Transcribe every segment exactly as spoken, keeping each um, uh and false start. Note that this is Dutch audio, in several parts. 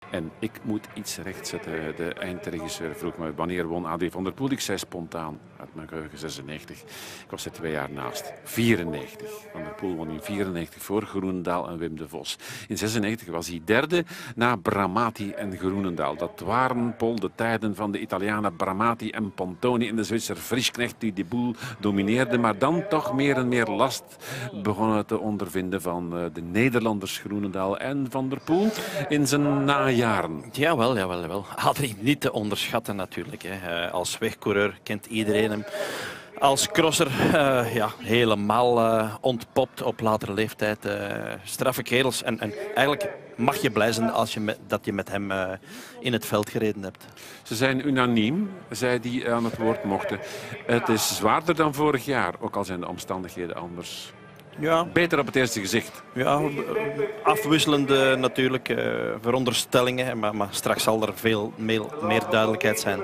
En ik moet iets rechtzetten. De eindregisseur vroeg me wanneer won Adrie van der Poel. Ik zei spontaan uit mijn geheugen zesennegentig. Ik was er twee jaar naast. vierennegentig. Van der Poel won in vierennegentig voor Groenendaal en Wim de Vos. In zesennegentig was hij derde na Bramati en Groenendaal. Dat waren, Paul, de tijden van de Italianen Bramati en Pontoni en de Zwitser Frischknecht die de boel domineerde. Maar dan toch meer en meer last begonnen te ondervinden van de Nederlanders Groenendaal en Van der Poel in zijn najaren. Jawel, jawel, jawel. Adrie niet te onderschatten natuurlijk. Hè. Uh, als wegcoureur kent iedereen hem. Als crosser uh, ja, helemaal uh, ontpopt op latere leeftijd. Uh, straffe kerels. En, en eigenlijk mag je blij zijn als je met, dat je met hem uh, in het veld gereden hebt. Ze zijn unaniem, zij die aan het woord mochten. Het is zwaarder dan vorig jaar, ook al zijn de omstandigheden anders. Ja. Beter op het eerste gezicht. Ja, afwisselende natuurlijk, uh, veronderstellingen. Maar, maar straks zal er veel meer, meer duidelijkheid zijn.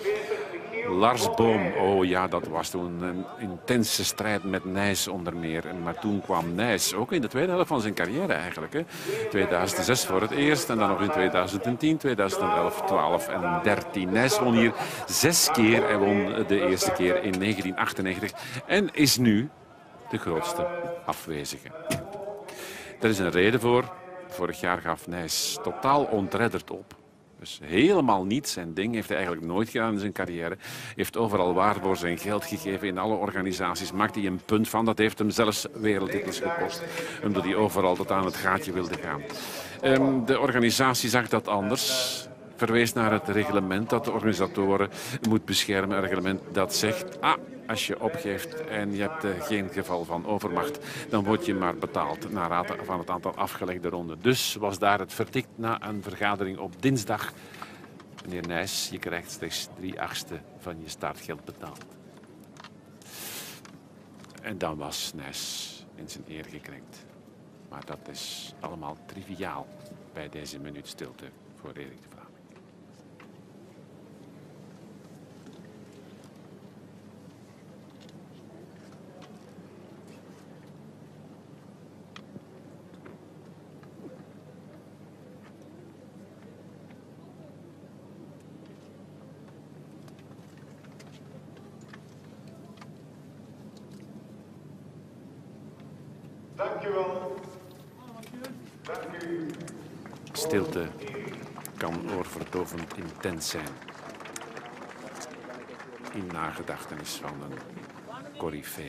Lars Boom, oh ja, dat was toen een intense strijd met Nys onder meer. Maar toen kwam Nys, ook in de tweede helft van zijn carrière eigenlijk. Hè. tweeduizend zes voor het eerst en dan nog in tweeduizend tien, tweeduizend elf, twaalf en dertien. Nys won hier zes keer. Hij won de eerste keer in negentien achtennegentig en is nu de grootste afwezige. Er is een reden voor. Vorig jaar gaf Nys totaal ontredderd op. Dus helemaal niet zijn ding. Heeft hij eigenlijk nooit gedaan in zijn carrière. Heeft overal waar voor zijn geld gegeven in alle organisaties. Maakt hij een punt van. Dat heeft hem zelfs wereldtitels gekost. Omdat hij overal tot aan het gaatje wilde gaan. Um, de organisatie zag dat anders. Verwees naar het reglement dat de organisatoren moet beschermen. Een reglement dat zegt, ah, als je opgeeft en je hebt uh, geen geval van overmacht, dan word je maar betaald naar raad van het aantal afgelegde ronden. Dus was daar het verdict na een vergadering op dinsdag. Meneer Nys, je krijgt slechts drie achtste van je startgeld betaald. En dan was Nys in zijn eer gekrenkt. Maar dat is allemaal triviaal bij deze minuut stilte voor Erik de Vlaming. Dank u wel. Dank u. Stilte kan oorverdovend intens zijn. In nagedachtenis van een coryfee.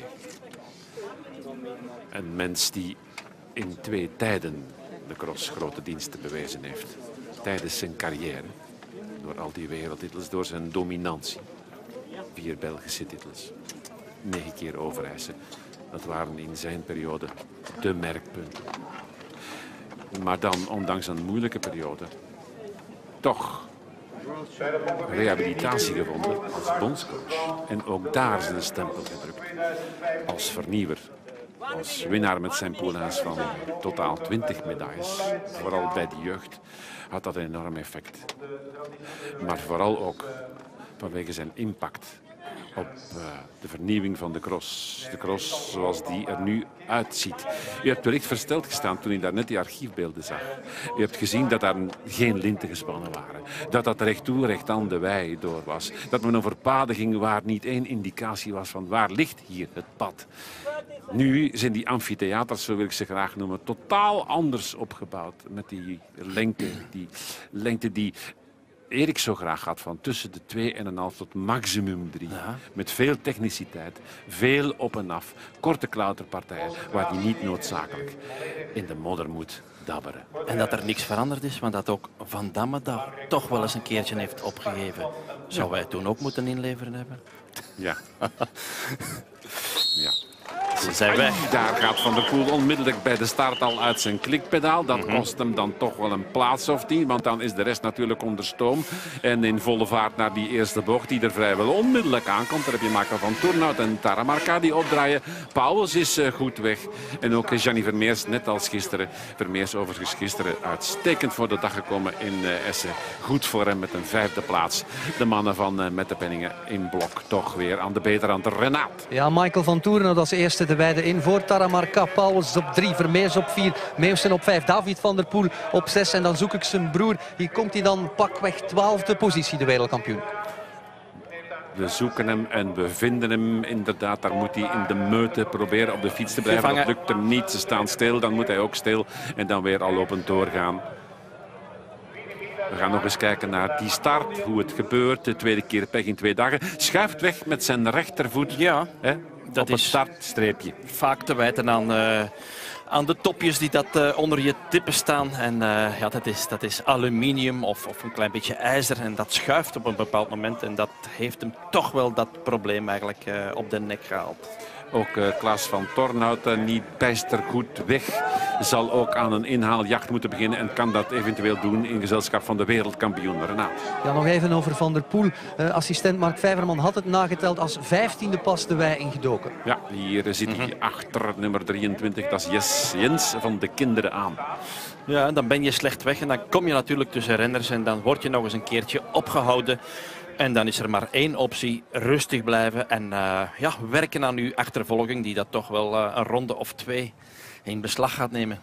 Een mens die in twee tijden de cross grote diensten bewezen heeft. Tijdens zijn carrière. Door al die wereldtitels, door zijn dominantie. Vier Belgische titels. Negen keer Overijse. Dat waren in zijn periode de merkpunten. Maar dan, ondanks een moeilijke periode, toch rehabilitatie gevonden als bondscoach. En ook daar zijn stempel gedrukt. Als vernieuwer, als winnaar met zijn poulains van totaal twintig medailles. Vooral bij de jeugd had dat een enorm effect. Maar vooral ook vanwege zijn impact op uh, de vernieuwing van de cross. De cross zoals die er nu uitziet. U hebt wellicht versteld gestaan toen u daar net die archiefbeelden zag. U hebt gezien dat daar geen linten gespannen waren. Dat dat recht toe, recht aan de wei door was. Dat men over paden ging waar niet één indicatie was van waar ligt hier het pad. Nu zijn die amfitheaters, zo wil ik ze graag noemen, totaal anders opgebouwd. Met die lengte, die lengte die Erik zo graag had, van tussen de twee en een half tot maximum drie. Ja. Met veel techniciteit, veel op en af, korte klauterpartijen, waar hij niet noodzakelijk in de modder moet dabberen. En dat er niks veranderd is, want dat ook Van Damme dat toch wel eens een keertje heeft opgegeven. Zou wij toen ook moeten inleveren hebben? Ja. Ja. Ze zijn wij. Daar gaat Van der Poel onmiddellijk bij de start al uit zijn klikpedaal. Dat mm-hmm. kost hem dan toch wel een plaats of tien, want dan is de rest natuurlijk onder stoom. En in volle vaart naar die eerste bocht, die er vrijwel onmiddellijk aankomt. Daar heb je Marco van Toornout en Taramarca die opdraaien. Pauwels is uh, goed weg. En ook Gianni Vermeers, net als gisteren. Vermeers overigens gisteren uitstekend voor de dag gekomen in uh, Essen. Goed voor hem met een vijfde plaats. De mannen van uh, Mette Penningen in blok toch weer aan de beterhand. Renaat. Ja, Michael van Toornout als eerste Jesse de Wijde in voor Taramarka. Pauwels op drie, Vermeers op vier, Meeuwsen op vijf, David van der Poel op zes. En dan zoek ik zijn broer. Hier komt hij dan pakweg twaalfde positie, de wereldkampioen. We zoeken hem en we vinden hem. Inderdaad, daar moet hij in de meute proberen op de fiets te blijven. Dat lukt hem niet. Ze staan stil, dan moet hij ook stil. En dan weer al lopend doorgaan. We gaan nog eens kijken naar die start, hoe het gebeurt. De tweede keer pech in twee dagen. Schuift weg met zijn rechtervoet. Ja, hè, dat op het is startstreepje. Vaak te wijten aan, uh, aan de topjes die dat, uh, onder je tippen staan. En uh, ja, dat, is, dat is aluminium of, of een klein beetje ijzer. En dat schuift op een bepaald moment. En dat heeft hem toch wel dat probleem eigenlijk uh, op de nek gehaald. Ook uh, Klaas van Tornhout uh, niet bijster goed weg. Zal ook aan een inhaaljacht moeten beginnen. En kan dat eventueel doen in gezelschap van de wereldkampioen Renaat. Ja, nog even over Van der Poel. Uh, assistent Mark Vijverman had het nageteld als vijftiende pas de wei ingedoken. Ja, hier zit hij mm-hmm. achter nummer drieëntwintig. Dat is Jens, Jens van de Kinderen aan. Ja, dan ben je slecht weg. En dan kom je natuurlijk tussen renners. En dan word je nog eens een keertje opgehouden. En dan is er maar één optie, rustig blijven en uh, ja, werken aan uw achtervolging die dat toch wel uh, een ronde of twee in beslag gaat nemen.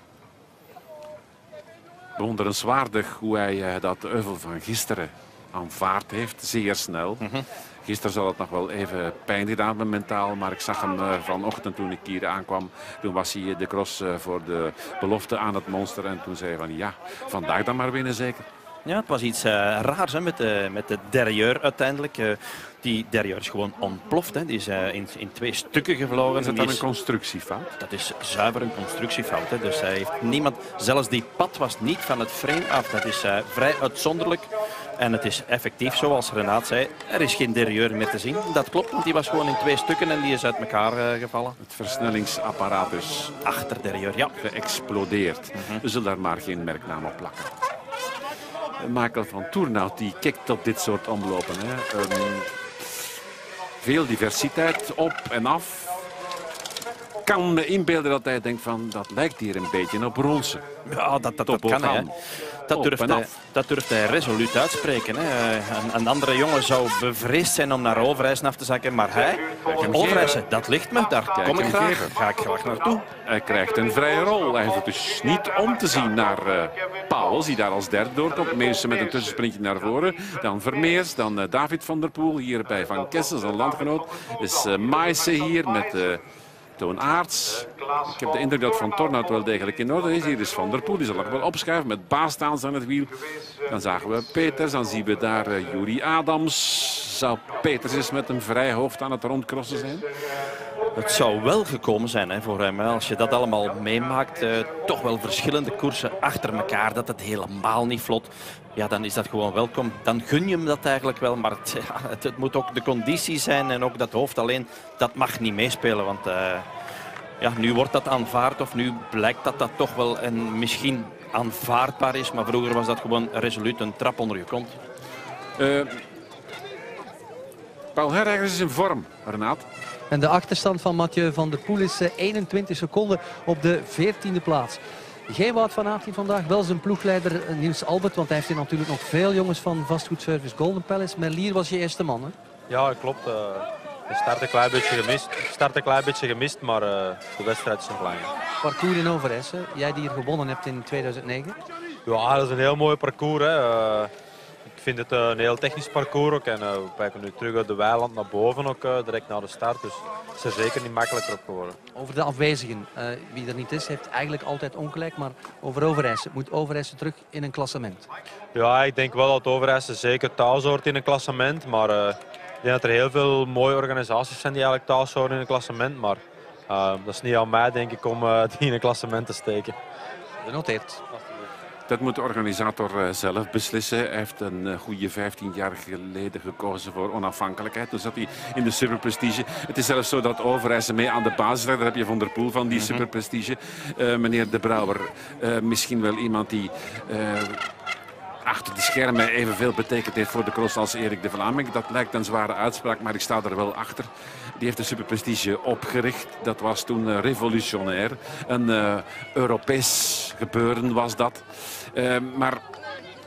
Bewonderenswaardig hoe hij uh, dat euvel van gisteren aanvaard heeft, zeer snel. Mm-hmm. Gisteren zal het nog wel even pijn gedaan hebben mentaal, maar ik zag hem uh, vanochtend toen ik hier aankwam. Toen was hij de cross uh, voor de belofte aan het monster en toen zei hij van ja, vandaag dan maar winnen zeker. Ja, het was iets uh, raars hè, met, de, met de derrière uiteindelijk. Uh, die derrière is gewoon ontploft. Hè. Die is uh, in, in twee stukken gevlogen. Is dat dan een constructiefout? Dat is zuiver een constructiefout. Hè. Dus hij heeft niemand... Zelfs die pad was niet van het frame af. Dat is uh, vrij uitzonderlijk. En het is effectief, zoals Renaat zei, er is geen derrière meer te zien. Dat klopt, want die was gewoon in twee stukken en die is uit elkaar uh, gevallen. Het versnellingsapparaat dus achter derrière, ja. Geëxplodeerd. Mm-hmm. We zullen daar maar geen merknaam op plakken. Michael van Toornout die kijkt op dit soort omlopen. Hè. Um, veel diversiteit op en af. Kan me inbeelden dat hij denkt van dat lijkt hier een beetje op Ronsen. Ja, dat, dat, dat kan hij. Dat durft, hij, dat durft hij resoluut uitspreken. Hè. Een, een andere jongen zou bevreesd zijn om naar Overijssen af te zakken. Maar hij, Overijssen, dat ligt me. Daar Kijk kom ik graag. Geven. Ga ik graag naartoe. Hij krijgt een vrije rol. Hij hoeft dus niet om te zien naar uh, Pauwels, die daar als derde doorkomt. Meeuwsen met een tussensprintje naar voren. Dan Vermeers, dan uh, David van der Poel. Hier bij Van Kessel, zijn landgenoot. Is uh, Maijsen hier met... Uh, Toon Aerts. Ik heb de indruk dat Van Tornout wel degelijk in orde is. Hier is Van der Poel, die zal er wel opschuiven met Baasstaans aan het wiel. Dan zagen we Peters, dan zien we daar uh, Juri Adams. Zou Peters eens met een vrij hoofd aan het rondcrossen zijn? Het zou wel gekomen zijn hè, voor hem. Hè. Als je dat allemaal meemaakt, uh, toch wel verschillende koersen achter elkaar, dat het helemaal niet vlot. Ja, dan is dat gewoon welkom. Dan gun je hem dat eigenlijk wel, maar het, ja, het, het moet ook de conditie zijn en ook dat hoofd alleen, dat mag niet meespelen. Want uh, ja, nu wordt dat aanvaard of nu blijkt dat dat toch wel en misschien aanvaardbaar is, maar vroeger was dat gewoon resoluut een trap onder je kont. Uh, Paul Herregers is in vorm, Renaat. En de achterstand van Mathieu van der Poel is eenentwintig seconden op de veertiende plaats. Geen Wout van Aert vandaag, wel zijn ploegleider Niels Albert, want hij heeft hier natuurlijk nog veel jongens van vastgoedservice Golden Palace. Merlier was je eerste man, hè? Ja, klopt. Uh, de start een klein beetje gemist, start een klein beetje gemist maar uh, de wedstrijd is nog lang. Parcours in Overijssen, jij die hier gewonnen hebt in tweeduizend negen. Ja, dat is een heel mooi parcours. Hè. Uh, ik vind het uh, een heel technisch parcours ook en uh, we kijken nu terug uit de weiland naar boven ook, uh, direct na de start. Dus het is er zeker niet makkelijker op geworden. Over de afwezigen, uh, wie er niet is, heeft eigenlijk altijd ongelijk, maar over Overijssen. Moet Overijssen terug in een klassement? Ja, ik denk wel dat Overijssen zeker thuis hoort in een klassement, maar uh, ik denk dat er heel veel mooie organisaties zijn die eigenlijk thuis horen in een klassement, maar uh, dat is niet aan mij denk ik om uh, die in een klassement te steken. Genoteerd. Dat moet de organisator zelf beslissen. Hij heeft een goede vijftien jaar geleden gekozen voor onafhankelijkheid. Toen zat hij in de Superprestige. Het is zelfs zo dat Overijssen mee aan de basis rijdt. Daar heb je Van der Poel van die mm-hmm. Superprestige. Uh, meneer De Brouwer, uh, misschien wel iemand die... Uh, achter de schermen evenveel betekend heeft voor de cross als Erik de Vlaming. Dat lijkt een zware uitspraak, maar ik sta er wel achter. Die heeft de Superprestige opgericht. Dat was toen uh, revolutionair. Een uh, Europees gebeuren was dat. Uh, maar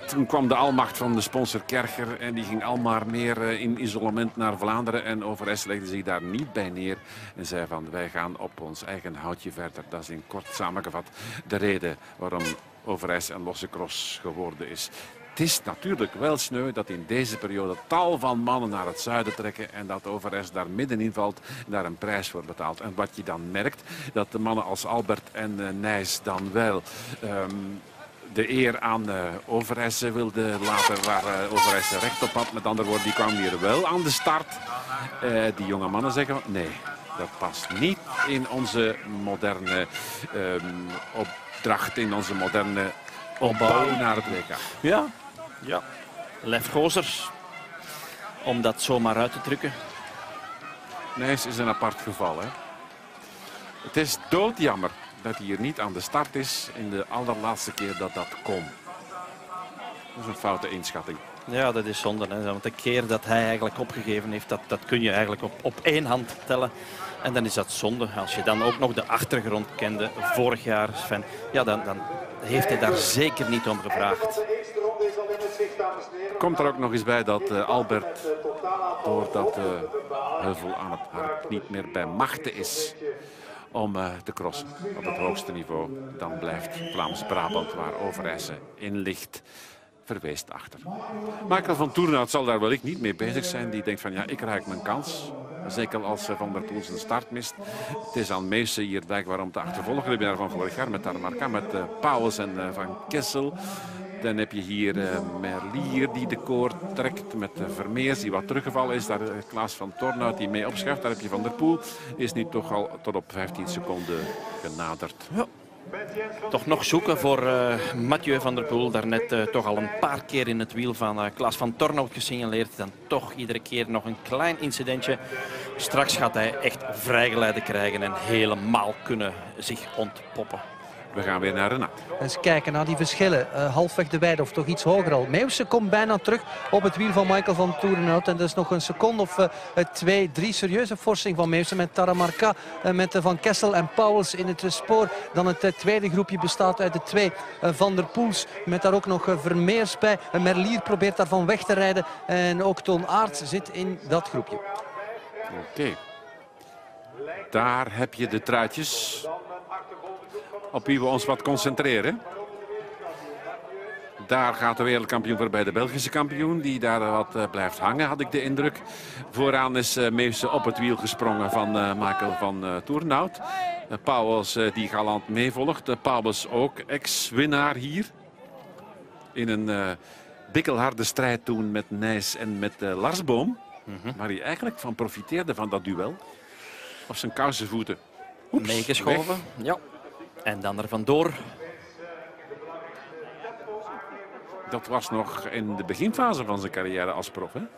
toen kwam de almacht van de sponsor Kercher en die ging al maar meer in isolement naar Vlaanderen. En Overijs legde zich daar niet bij neer en zei van wij gaan op ons eigen houtje verder. Dat is in kort samengevat de reden waarom Overijs een losse cross geworden is. Het is natuurlijk wel sneu dat in deze periode tal van mannen naar het zuiden trekken en dat Overijs daar middenin valt en daar een prijs voor betaalt. En wat je dan merkt, dat de mannen als Albert en uh, Nijs dan wel um, de eer aan uh, Overijs wilden laten waar uh, Overijs recht op had. Met andere woorden, die kwamen hier wel aan de start. Uh, die jonge mannen zeggen, nee, dat past niet in onze moderne um, opdracht, in onze moderne opbouw naar het W K. Ja, ja. Lef Gozers, om dat zomaar uit te drukken. Nijs is een apart geval. Hè? Het is doodjammer dat hij hier niet aan de start is in de allerlaatste keer dat dat kon. Dat is een foute inschatting. Ja, dat is zonde. Hè? Want de keer dat hij eigenlijk opgegeven heeft, dat, dat kun je eigenlijk op, op één hand tellen. En dan is dat zonde. Als je dan ook nog de achtergrond kende vorig jaar, Sven, ja, dan, dan heeft hij daar zeker niet om gevraagd. Komt er ook nog eens bij dat uh, Albert, doordat uh, Heuvel aan het hart niet meer bij machten is om uh, te crossen op het hoogste niveau, dan blijft Vlaams-Brabant, waar Overijse in ligt, verweest achter. Michael van Toornout zal daar wellicht niet mee bezig zijn. Die denkt van ja, ik raak mijn kans. Zeker als Van der Poel zijn start mist. Het is aan Meeuwse hier blijkbaar om te achtervolgen. De winnaar van vorig jaar met Tarmarca, met uh, Pauwels en uh, Van Kessel. Dan heb je hier uh, Merlier die de koord trekt met uh, Vermeers die wat teruggevallen is. Daar uh, Klaas van Toornout die mee opschuift. Daar heb je Van der Poel. Is nu toch al tot op vijftien seconden genaderd. Ja. Toch nog zoeken voor uh, Mathieu van der Poel. Daarnet uh, toch al een paar keer in het wiel van uh, Klaas van Toornout gesignaleerd. Dan toch iedere keer nog een klein incidentje. Straks gaat hij echt vrijgeleide krijgen en helemaal kunnen zich ontpoppen. We gaan weer naar Renat. Eens kijken naar die verschillen. Uh, halfweg de weide of toch iets hoger al. Meeuwse komt bijna terug op het wiel van Michael van Toornout. En dat is nog een seconde of uh, twee, drie serieuze forsing van Meeuwse. Met Tarmarca, uh, met uh, Van Kessel en Pauwels in het uh, spoor. Dan het uh, tweede groepje bestaat uit de twee uh, Van der Poels. Met daar ook nog uh, Vermeers bij. Uh, Merlier probeert daarvan weg te rijden. En ook Toon Aerts zit in dat groepje. Oké. Okay. Daar heb je de truitjes op wie we ons wat concentreren. Daar gaat de wereldkampioen voorbij de Belgische kampioen. Die daar wat uh, blijft hangen, had ik de indruk. Vooraan is uh, Meeuwse op het wiel gesprongen van uh, Michael van uh, Toornout. Uh, Pauwels uh, die galant meevolgt. Uh, Pauwels ook ex-winnaar hier. In een uh, bikkelharde strijd toen met Nijs en met uh, Lars Boom. Mm-hmm. Waar hij eigenlijk van profiteerde van dat duel. Op zijn kousenvoeten. Oeps, meegeschoven. Weg. Ja. En dan er vandoor. Dat was nog in de beginfase van zijn carrière als prof. Hè?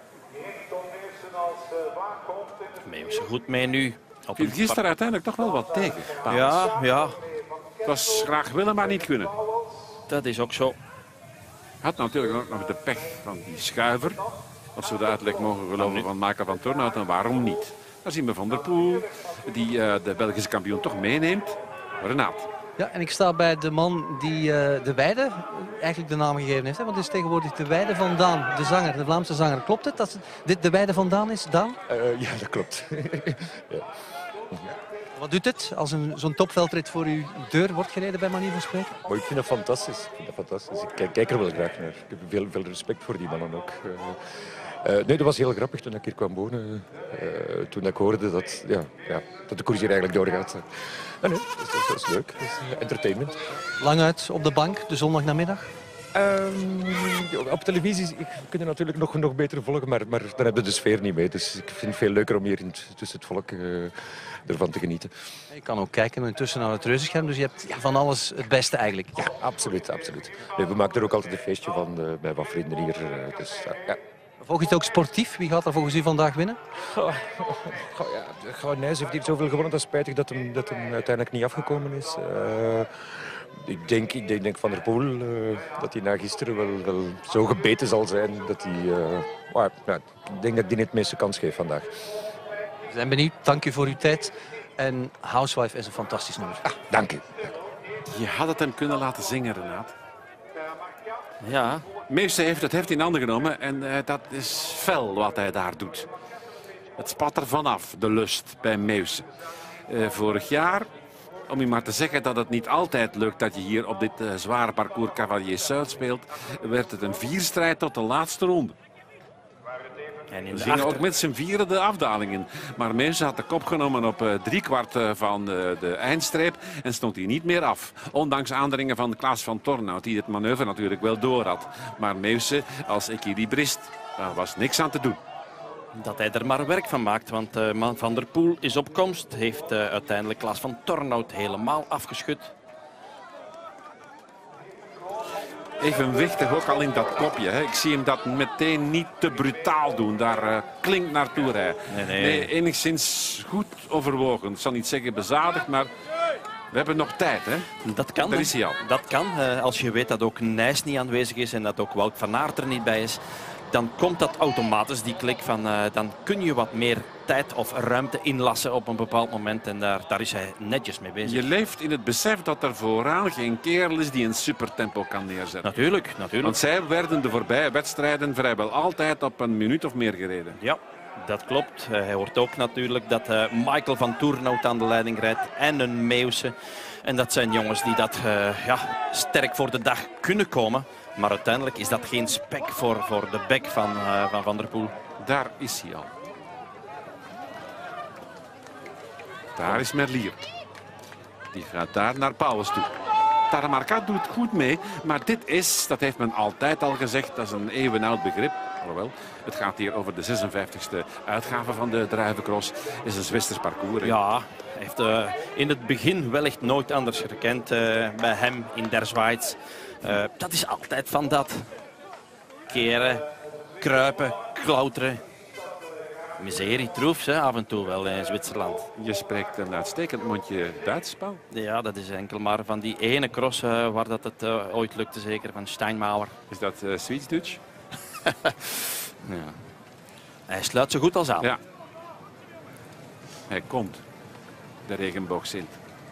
Meeuwse goed mee nu. Viel gisteren uiteindelijk toch wel wat tegen. Pauwels. Ja, ja. Het was graag willen, maar niet kunnen. Dat is ook zo. Had natuurlijk ook nog de pech van die schuiver. Als we de uitleg mogen geloven van Michael van Toornout, en waarom niet? Dan zien we Van der Poel, die uh, de Belgische kampioen toch meeneemt. Renat. Ja, en ik sta bij de man die uh, de Weide eigenlijk de naam gegeven heeft. Hè? Want het is tegenwoordig de Weide van Daan, de zanger, de Vlaamse zanger. Klopt het dat dit de Weide van Daan is, Daan? Uh, ja, dat klopt. Ja. Wat doet het als zo'n topveldrit voor uw deur wordt gereden, bij manier van spreken? Maar ik vind dat fantastisch. Ik, vind dat fantastisch. ik kijk, kijk er wel graag naar. Ik heb veel, veel respect voor die mannen ook. Uh, Uh, nee, dat was heel grappig toen ik hier kwam wonen. Uh, toen ik hoorde dat, ja, ja, dat de koers hier eigenlijk doorgaat. Uh, nee, dat is, dat is leuk. Dat is entertainment. Lang uit op de bank, de zondagnamiddag? Um, op televisie kun je natuurlijk nog, nog beter volgen, maar, maar dan heb je de sfeer niet mee. Dus ik vind het veel leuker om hier in, tussen het volk uh, ervan te genieten. Je kan ook kijken intussen naar het reuzenscherm, dus je hebt van alles het beste eigenlijk. Ja, absoluut. absoluut. Nee, we maken er ook altijd een feestje van uh, bij wat vrienden hier. Uh, dus, uh, ja. Volg je het ook sportief? Wie gaat er volgens u vandaag winnen? Goh, goh, ja, goh, Nijs heeft hier zoveel gewonnen. Dat is spijtig dat hem, dat hem uiteindelijk niet afgekomen is. Uh, ik, denk, ik denk, denk Van der Poel uh, dat hij na gisteren wel, wel zo gebeten zal zijn. Dat hij, uh, oh, ja, ik denk dat hij het meeste kans geeft vandaag. We zijn benieuwd. Dank u voor uw tijd. En Housewife is een fantastisch nummer. Ah, dank u. Je had het hem kunnen laten zingen, Renat. Ja, Meeuwse heeft het heft in handen genomen en uh, dat is fel wat hij daar doet. Het spat er vanaf, de lust bij Meeuwse. Uh, vorig jaar, om u maar te zeggen dat het niet altijd lukt dat je hier op dit uh, zware parcours Cavalier Zuid speelt, werd het een vierstrijd tot de laatste ronde. en in We de gingen achter... ook met z'n vieren de afdaling in. Maar Meeuwse had de kop genomen op uh, driekwart uh, van uh, de eindstreep en stond hij niet meer af. Ondanks aandringen van Klaas van Tornout, die het manoeuvre natuurlijk wel door had. Maar Meeuwse als equilibrist, daar was niks aan te doen. Dat hij er maar werk van maakt, want uh, Van der Poel is op komst. Heeft uh, uiteindelijk Klaas van Tornout helemaal afgeschud. Evenwichtig ook al in dat kopje. Hè. Ik zie hem dat meteen niet te brutaal doen. Daar uh, klinkt naartoe rijden. Nee, nee. nee, enigszins goed overwogen. Ik zal niet zeggen bezadigd, maar we hebben nog tijd. Hè. Dat kan. Daar is hij al. Dat kan. Uh, als je weet dat ook Nijs niet aanwezig is en dat ook Wout van Aert er niet bij is, dan komt dat automatisch, die klik van uh, dan kun je wat meer tijd of ruimte inlassen op een bepaald moment. En daar, daar is hij netjes mee bezig. Je leeft in het besef dat er vooraan geen kerel is die een supertempo kan neerzetten. Natuurlijk, natuurlijk. Want zij werden de voorbije wedstrijden vrijwel altijd op een minuut of meer gereden. Ja, dat klopt. Uh, hij hoort ook natuurlijk dat uh, Michael van Toornout aan de leiding rijdt en een Meeuwse. En dat zijn jongens die dat uh, ja, sterk voor de dag kunnen komen. Maar uiteindelijk is dat geen spek voor, voor de bek van, uh, van Van der Poel. Daar is hij al. Daar is Merlier. Die gaat daar naar Pauwels toe. Taramarca doet goed mee, maar dit is, dat heeft men altijd al gezegd, dat is een eeuwenoud begrip. Alhoewel, het gaat hier over de zesenvijftigste uitgave van de druivencross. Het is een Zwitsers parcours. Hè? Ja, hij heeft uh, in het begin wellicht nooit anders gekend uh, bij hem in Der Schweiz. Uh, dat is altijd van dat. Keren, kruipen, klauteren. Miserie, troefs, hè, af en toe wel in Zwitserland. Je spreekt een uitstekend mondje Duits, Paul. Ja, dat is enkel maar van die ene cross uh, waar dat het uh, ooit lukte, zeker, van Steinmauer. Is dat uh, Sweets-Dutch? Ja. Hij sluit zo goed als aan. Ja. Hij komt. De regenboog Sint.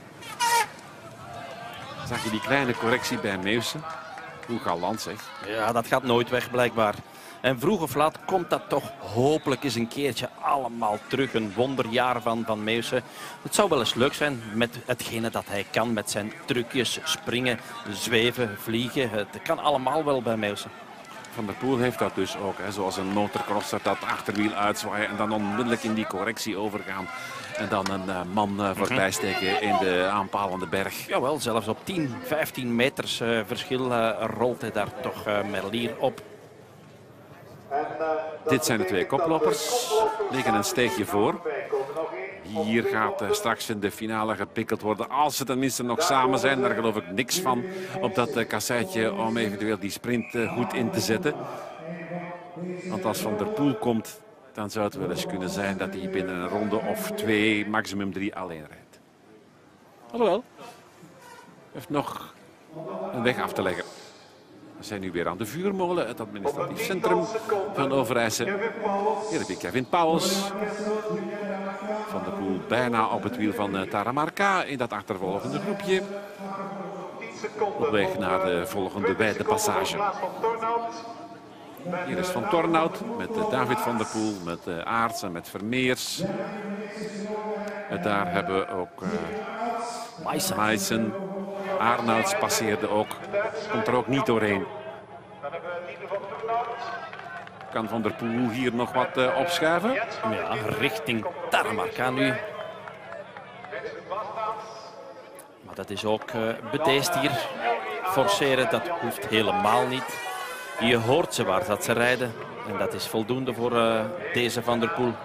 Zag je die kleine correctie bij Meeuwse? Hoe galant, zeg. Ja, dat gaat nooit weg, blijkbaar. En vroeg of laat komt dat toch hopelijk eens een keertje allemaal terug. Een wonderjaar van, van Meeuwse. Het zou wel eens leuk zijn met hetgene dat hij kan. Met zijn trucjes, springen, zweven, vliegen. Het kan allemaal wel bij Meeuwse. Van der Poel heeft dat dus ook. Hè. Zoals een motocrosser, dat achterwiel uitzwaaien en dan onmiddellijk in die correctie overgaan. En dan een uh, man uh, voorbij steken in de aanpalende berg. Jawel, zelfs op tien, vijftien meters uh, verschil uh, rolt hij daar toch uh, Merlier op. Dit zijn de twee koplopers. Liggen een steegje voor. Hier gaat uh, straks in de finale gepikkeld worden. Als ze tenminste nog samen zijn, daar geloof ik niks van. Op dat uh, kasseitje om eventueel die sprint uh, goed in te zetten. Want als Van der Poel komt, dan zou het wel eens kunnen zijn dat hij binnen een ronde of twee, maximum drie alleen rijdt. Alhoewel, hij heeft nog een weg af te leggen. We zijn nu weer aan de Vuurmolen, het administratief centrum van Overijse. Hier heb je Kevin Pauwels. Van der Poel bijna op het wiel van uh, Taramarca in dat achtervolgende groepje. Op weg naar de volgende wijde passage. Hier is Van Tornout met uh, David van der Poel, met uh, Aerts en met Vermeers. En daar hebben we ook uh, Meissen. Arnouds passeerde ook. Komt er ook niet doorheen. Kan Van der Poel hier nog wat uh, opschuiven? Ja, richting Taramarca nu. Maar dat is ook uh, bedeesd hier. Forceren, dat hoeft helemaal niet. Je hoort ze waar dat ze rijden. En dat is voldoende voor uh, deze Van der Poel.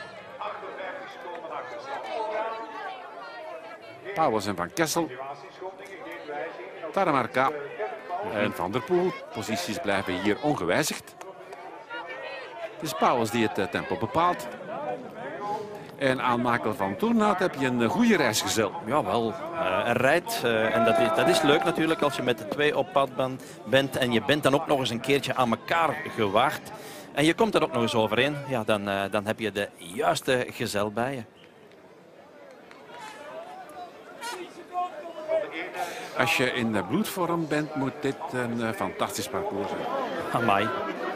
Pauwels en Van Kessel. Taramarca en Van der Poel. Posities blijven hier ongewijzigd. Het is Pauwels die het tempo bepaalt. En aan Michael van Toornout heb je een goede reisgezel. Jawel, uh, hij rijdt. Uh, en dat is, dat is leuk natuurlijk als je met de twee op pad ben, bent. En je bent dan ook nog eens een keertje aan elkaar gewaagd. En je komt er ook nog eens overeen. Ja, dan, uh, dan heb je de juiste gezel bij je. Als je in de bloedvorm bent, moet dit een uh, fantastisch parcours zijn. Amai.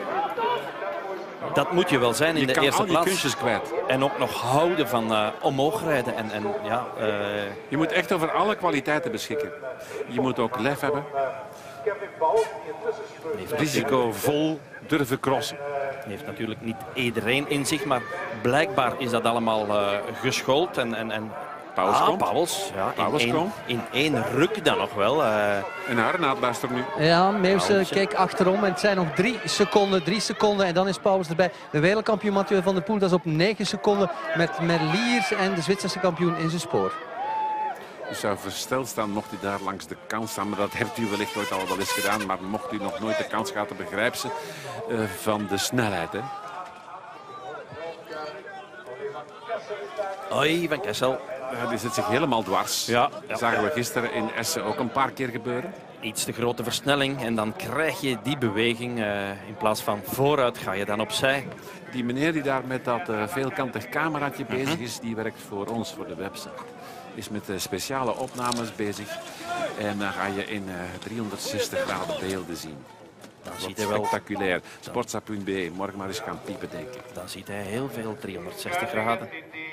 Dat moet je wel zijn in je de kan eerste al die plaats. kunstjes kwijt. En ook nog houden van uh, omhoog rijden. En, en, ja, uh... Je moet echt over alle kwaliteiten beschikken. Je moet ook lef hebben. Risicovol durven crossen. Heeft natuurlijk niet iedereen in zich, maar blijkbaar is dat allemaal uh, geschoold. En, en, en... Pauwels ah, komt. Pauwels, ja, Pauwels in, één, komt. in één ruk dan nog wel. Uh... En haar naadbaas er nu. Ja, Meeuwse kijkt achterom en het zijn nog drie seconden, drie seconden en dan is Pauwels erbij. De wereldkampioen Mathieu van der Poel, dat is op negen seconden met Merlier en de Zwitserse kampioen in zijn spoor. U zou versteld staan mocht u daar langs de kant staan, maar dat heeft u wellicht ooit al wel eens gedaan. Maar mocht u nog nooit de kans gehad hebben, begrijp ze uh, van de snelheid. Hè? Oei, Van Kessel. Uh, die zit zich helemaal dwars. Ja, ja. Dat zagen we gisteren in Essen ook een paar keer gebeuren. Iets te grote versnelling en dan krijg je die beweging. Uh, in plaats van vooruit ga je dan opzij. Die meneer die daar met dat uh, veelkantig cameraatje uh-huh. bezig is, die werkt voor ons, voor de website. Is met uh, speciale opnames bezig. En dan ga je in uh, driehonderdzestig graden beelden zien. Dan Dat ziet is hij wel. spectaculair. Sportza punt b e, morgen maar eens gaan piepen, denk ik. Dan ziet hij heel veel driehonderdzestig graden.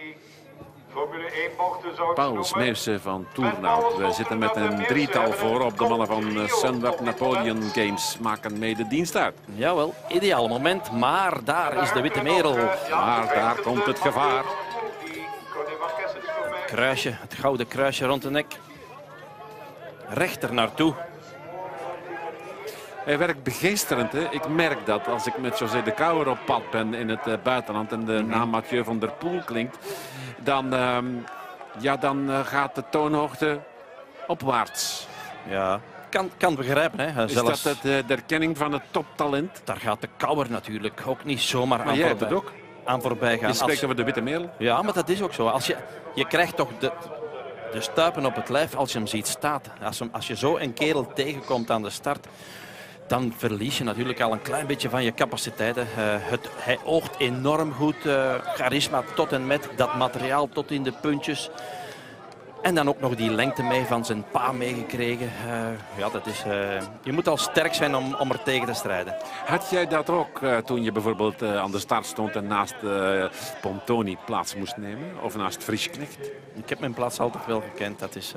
Pauwels, Meeuwse van Toernout. We zitten met een drietal voor op de mannen van Sunweb Napoleon Games. Maken mee de dienst uit. Jawel, ideaal moment, maar daar is de witte merel. Maar daar komt het gevaar. Kruisje, het gouden kruisje rond de nek. Rechter naartoe. Hij werkt begeesterend. Hè? Ik merk dat als ik met José de Kouwer op pad ben in het uh, buitenland en de naam Mathieu van der Poel klinkt, dan, uh, ja, dan uh, gaat de toonhoogte opwaarts. Ja, kan, kan begrijpen. Hè. Is Zelfs, dat het, uh, de erkenning van het toptalent? daar gaat de Kouwer natuurlijk ook niet zomaar Maar aan, jij hebt voorbij, het ook. aan voorbij gaan. Je spreekt Als, over de witte merel. ja, maar dat is ook zo. Als je, je krijgt toch de, de stuipen op het lijf als je hem ziet staan. Als, hem, als je zo een kerel tegenkomt aan de start, dan verlies je natuurlijk al een klein beetje van je capaciteiten. Uh, het, hij oogt enorm goed. Uh, charisma tot en met. Dat materiaal tot in de puntjes. En dan ook nog die lengte mee van zijn pa meegekregen. Uh, ja, dat is, uh, je moet al sterk zijn om, om er tegen te strijden. Had jij dat ook uh, toen je bijvoorbeeld uh, aan de start stond en naast uh, Pontoni plaats moest nemen? Of naast Frischknecht? Ik heb mijn plaats altijd wel gekend. Dat is... Uh,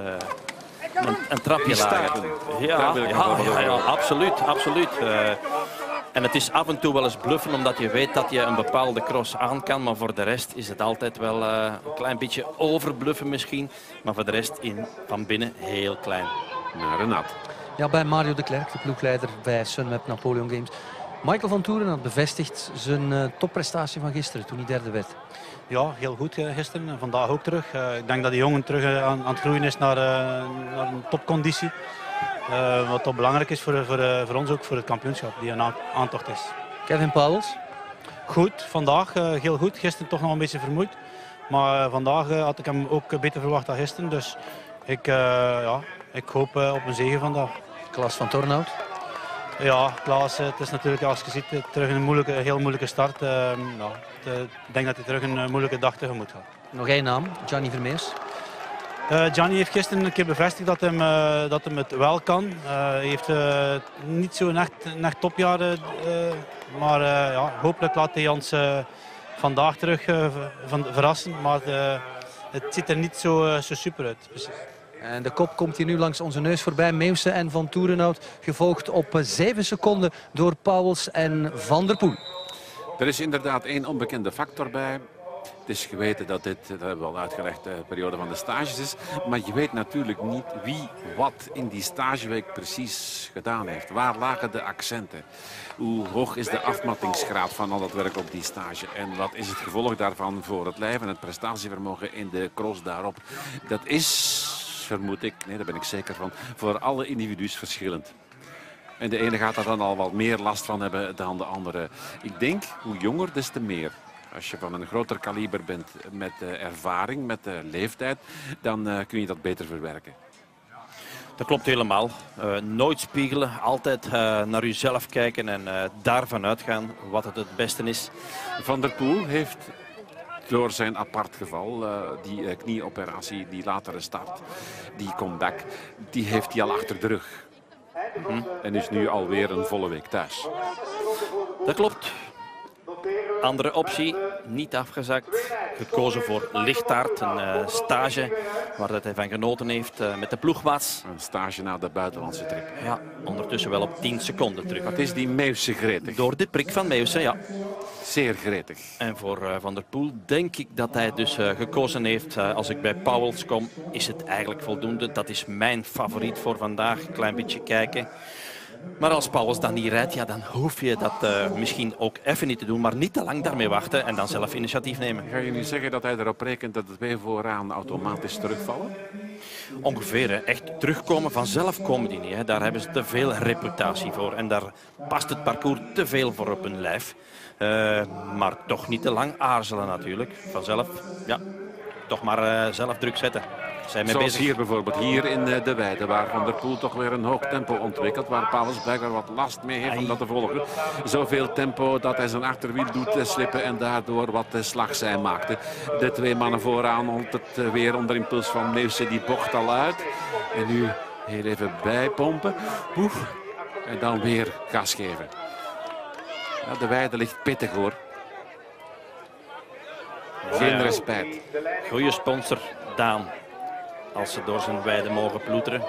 Een, een trapje Die lager. staarten. Ja, Daar wil ik nog ja, wel ja, over ja, horen. absoluut. absoluut. Uh, en het is af en toe wel eens bluffen, omdat je weet dat je een bepaalde cross aan kan. Maar voor de rest is het altijd wel uh, een klein beetje overbluffen misschien. Maar voor de rest in, van binnen heel klein. Nou, Renat. Ja, bij Mario de Klerk, de ploegleider bij Sunweb Napoleon Games. Michael van Toeren had bevestigd zijn uh, topprestatie van gisteren toen hij derde werd. Ja, heel goed uh, gisteren en vandaag ook terug. Uh, ik denk dat die jongen terug uh, aan, aan het groeien is naar, uh, naar een topconditie. Uh, wat toch belangrijk is voor, voor, uh, voor ons ook, voor het kampioenschap, die een aantocht is. Kevin Pauwels. Goed, vandaag uh, heel goed. Gisteren toch nog een beetje vermoeid. Maar uh, vandaag uh, had ik hem ook uh, beter verwacht dan gisteren. Dus ik, uh, ja, ik hoop uh, op een zege vandaag. Klaas van Tornhout. Ja, Klaas, het is natuurlijk, als je ziet, terug een moeilijke, heel moeilijke start. Uh, ja, de, ik denk dat hij terug een uh, moeilijke dag tegemoet gaat. Nog één naam, Gianni Vermeers. Uh, Gianni heeft gisteren een keer bevestigd dat, hem, uh, dat hem het wel kan. Uh, hij heeft uh, niet zo'n echt, een echt topjaar, uh, maar uh, ja, hopelijk laat hij ons uh, vandaag terug uh, van, verrassen. Maar uh, het ziet er niet zo, uh, zo super uit. Dus, En de kop komt hier nu langs onze neus voorbij. Meeuwse en Van Toerenhout gevolgd op zeven seconden door Pauwels en Van der Poel. Er is inderdaad één onbekende factor bij. Het is geweten dat dit, dat hebben we al uitgelegd, de periode van de stages is. Maar je weet natuurlijk niet wie wat in die stageweek precies gedaan heeft. Waar lagen de accenten? Hoe hoog is de afmattingsgraad van al dat werk op die stage? En wat is het gevolg daarvan voor het lijf en het prestatievermogen in de cross daarop? Dat is, vermoed ik, nee, daar ben ik zeker van, voor alle individu's verschillend. En de ene gaat er dan al wat meer last van hebben dan de andere. Ik denk, hoe jonger, des te meer. Als je van een groter kaliber bent met uh, ervaring, met uh, leeftijd, dan uh, kun je dat beter verwerken. Dat klopt helemaal. Uh, nooit spiegelen, altijd uh, naar jezelf kijken en uh, daarvan uitgaan wat het het beste is. Van der Poel heeft door zijn apart geval, uh, die uh, knieoperatie, die latere start, die comeback, die heeft hij al achter de rug. Hm? En is nu alweer een volle week thuis. Dat klopt. Andere optie, niet afgezakt. Gekozen voor Lichtaert, een uh, stage waar dat hij van genoten heeft uh, met de ploegmaats. Een stage na de buitenlandse trip. Ja, ondertussen wel op tien seconden terug. Wat is die Meeuwse gretig? Door de prik van Meeuwse, ja. Zeer gretig. En voor uh, Van der Poel denk ik dat hij dus uh, gekozen heeft. Uh, als ik bij Pauwels kom, is het eigenlijk voldoende. Dat is mijn favoriet voor vandaag. Een klein beetje kijken. Maar als Pauwels dan niet rijdt, ja, dan hoef je dat uh, misschien ook even niet te doen. Maar niet te lang daarmee wachten en dan zelf initiatief nemen. Ga je nu zeggen dat hij erop rekent dat de twee vooraan automatisch terugvallen? Ongeveer, hè. Echt terugkomen. Vanzelf komen die niet. Hè. Daar hebben ze te veel reputatie voor. En daar past het parcours te veel voor op hun lijf. Uh, maar toch niet te lang aarzelen natuurlijk. Vanzelf, ja, toch maar uh, zelf druk zetten. Zijn mee Zoals bezig. hier bijvoorbeeld, hier in de Weide, waar Van der Poel toch weer een hoog tempo ontwikkelt, waar Pauwels blijkbaar wat last mee heeft om dat te volgen. Zoveel tempo dat hij zijn achterwiel doet slippen en daardoor wat slagzij maakte. De twee mannen vooraan altijd weer onder impuls van Meeuwse, die bocht al uit. En nu heel even bijpompen. Oeh. En dan weer gas geven. Ja, de Weide ligt pittig hoor. Geen respect. Goeie sponsor, Daan. Als ze door zijn weide mogen ploeteren.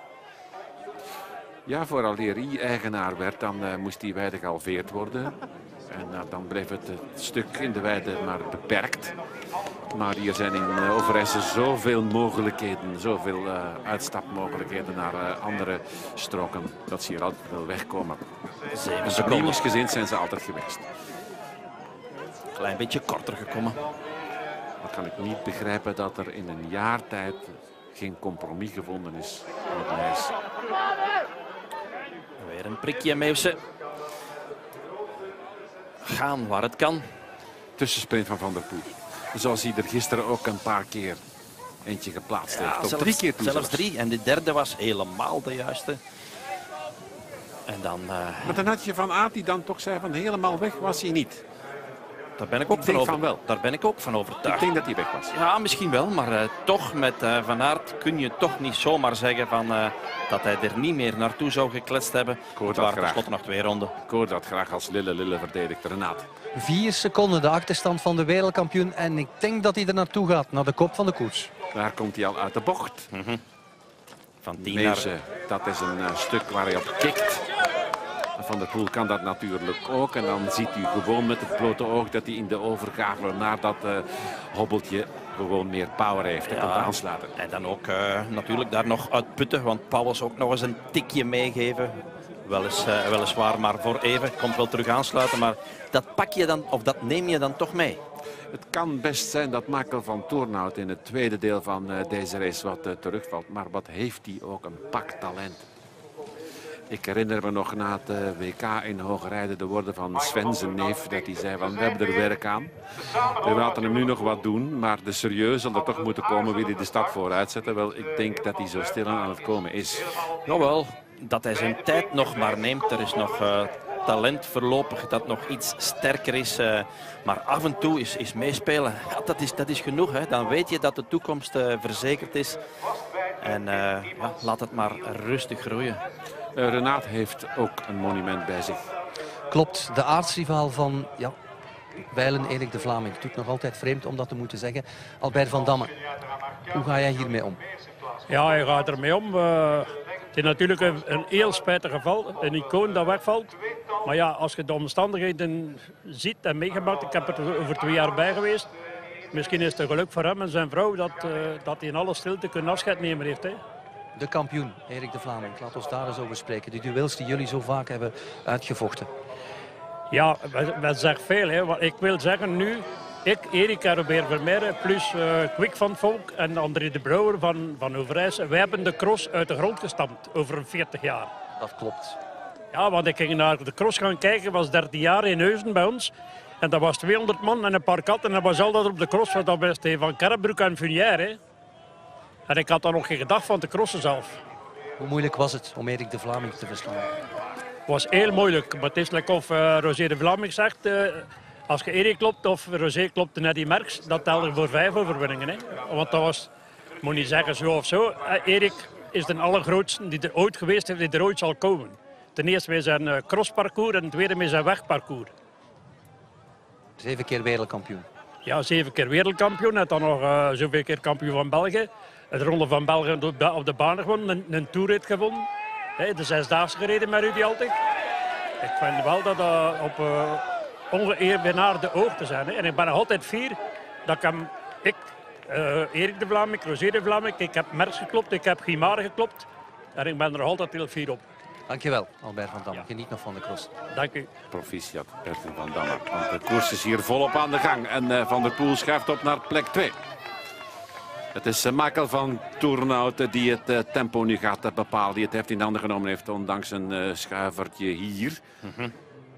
Ja, vooraleer hij eigenaar werd, dan uh, moest die weide gehalveerd worden. En uh, dan bleef het, het stuk in de weide maar beperkt. Maar hier zijn in uh, Overijssel zoveel mogelijkheden, zoveel uh, uitstapmogelijkheden naar uh, andere stroken, dat ze hier altijd wel wegkomen. Zeven seconden. Vernieuwingsgezind zijn ze altijd geweest. Een klein beetje korter gekomen. Dan kan ik niet begrijpen dat er in een jaar tijd geen compromis gevonden is met Nijs. Weer een prikje, Meeuwse. Gaan waar het kan. Tussensprint van Van der Poel. Zoals hij er gisteren ook een paar keer eentje geplaatst heeft. Ja, Tot zelfs, drie keer toe zelfs zelfs. drie. En de derde was helemaal de juiste. En dan... Uh, Maar dan had je Van Aert die dan toch zei van helemaal weg was hij niet. daar ben ik ook Ik van, denk over, van wel. Daar ben ik ook van overtuigd. Ik denk dat hij weg was. Ja, misschien wel, maar uh, toch met uh, Van Aert kun je toch niet zomaar zeggen van, uh, dat hij er niet meer naartoe zou gekletst hebben. hoor Het dat waren graag. tenslotte nog twee ronden. Ik hoor dat graag als Lille Lille verdedigt Renaat. Vier seconden de achterstand van de wereldkampioen. En ik denk dat hij er naartoe gaat, naar de kop van de koers. Daar komt hij al uit de bocht. Van tien naar... Meeuwse, dat is een uh, stuk waar hij op kikt. Van der Poel kan dat natuurlijk ook. En dan ziet u gewoon met het blote oog dat hij in de overgave naar dat uh, hobbeltje gewoon meer power heeft. En Ja. komt aansluiten. En dan ook uh, natuurlijk daar nog uitputten, want Pauwels ook nog eens een tikje meegeven. Welis, uh, weliswaar maar voor even, komt wel terug aansluiten, maar dat pak je dan, of dat neem je dan toch mee. Het kan best zijn dat Michael van Toornhout in het tweede deel van uh, deze race wat uh, terugvalt. Maar wat heeft hij ook een pak talent. Ik herinner me nog na het uh, W K in Hoogrijden de woorden van Sven, zijn neef, dat hij zei van we hebben er werk aan. We laten hem nu nog wat doen, maar de serieus zal er toch moeten komen, wil hij de stap vooruit zetten. Wel, ik denk dat hij zo stil aan het komen is. Jawel, dat hij zijn tijd nog maar neemt. Er is nog uh, talent voorlopig dat nog iets sterker is. Uh, maar af en toe is, is meespelen, ja, dat, is, dat is genoeg. Hè. Dan weet je dat de toekomst uh, verzekerd is. En uh, ja, laat het maar rustig groeien. Uh, Renaat heeft ook een monument bij zich. Klopt, de aartsrivaal van ja, wijlen Erik de Vlaming. Het doet nog altijd vreemd om dat te moeten zeggen. Albert van Damme, hoe ga jij hiermee om? Ja, je gaat ermee om. Uh, het is natuurlijk een, een heel spijtig geval. Een icoon dat wegvalt. Maar ja, als je de omstandigheden ziet en meegemaakt, ik heb er over twee jaar bij geweest. Misschien is het een geluk voor hem en zijn vrouw dat, uh, dat hij in alle stilte kunnen afscheid nemen heeft. Hè. De kampioen, Erik de Vlaming. Laat ons daar eens over spreken. Die duels die jullie zo vaak hebben uitgevochten. Ja, dat zegt veel. Hè. Wat ik wil zeggen nu, ik, Erik en Robert Vermeer, plus uh, Kwik van Volk en André de Brouwer van, van Overijssel. Wij hebben de cross uit de grond gestampt over veertig jaar. Dat klopt. Ja, want ik ging naar de cross gaan kijken, was dertien jaar in Heusden bij ons. En dat was tweehonderd man en een paar katten. En dat was altijd op de cross, want dat was Van Kerrenbroek en Funière. Hè. En ik had dan nog geen gedacht van de crossen zelf. Hoe moeilijk was het om Erik de Vlaming te verslaan? Het was heel moeilijk. Maar het is like of uh, Roger de Vlaming zegt, uh, Als je Erik klopt of Rosé klopt en Eddy Merckx, dat telde voor vijf overwinningen. Hè. Want dat was, ik moet niet zeggen zo of zo, Erik is de allergrootste die er ooit geweest is, die er ooit zal komen. Ten eerste met zijn crossparcours en ten tweede met zijn wegparcours. Zeven keer wereldkampioen. Ja, zeven keer wereldkampioen en dan nog uh, zoveel keer kampioen van België. De Ronde van België op de baan gewonnen, een, een toerrit gewonnen. He, de zesdaagse gereden met Rudy Altig. Ik vind wel dat dat op uh, ongeëvenaarde hoogte zijn. Hè. En ik ben nog altijd fier dat ik hem, ik, uh, Erik de Vlaming, Rosé de Vlaming, ik heb Merckx geklopt, ik heb Guimard geklopt. En ik ben er altijd heel fier op. Dankjewel, Albert van Damme. Ja. Geniet nog van de cross. Dank u. Proficiat, Bertien van Damme. Want de koers is hier volop aan de gang. En uh, Van der Poel schuift op naar plek twee. Het is uh, Michael van Toornhout uh, die het uh, tempo nu gaat uh, bepalen. Die het heft in handen genomen heeft, ondanks een uh, schuivertje hier. Mm-hmm.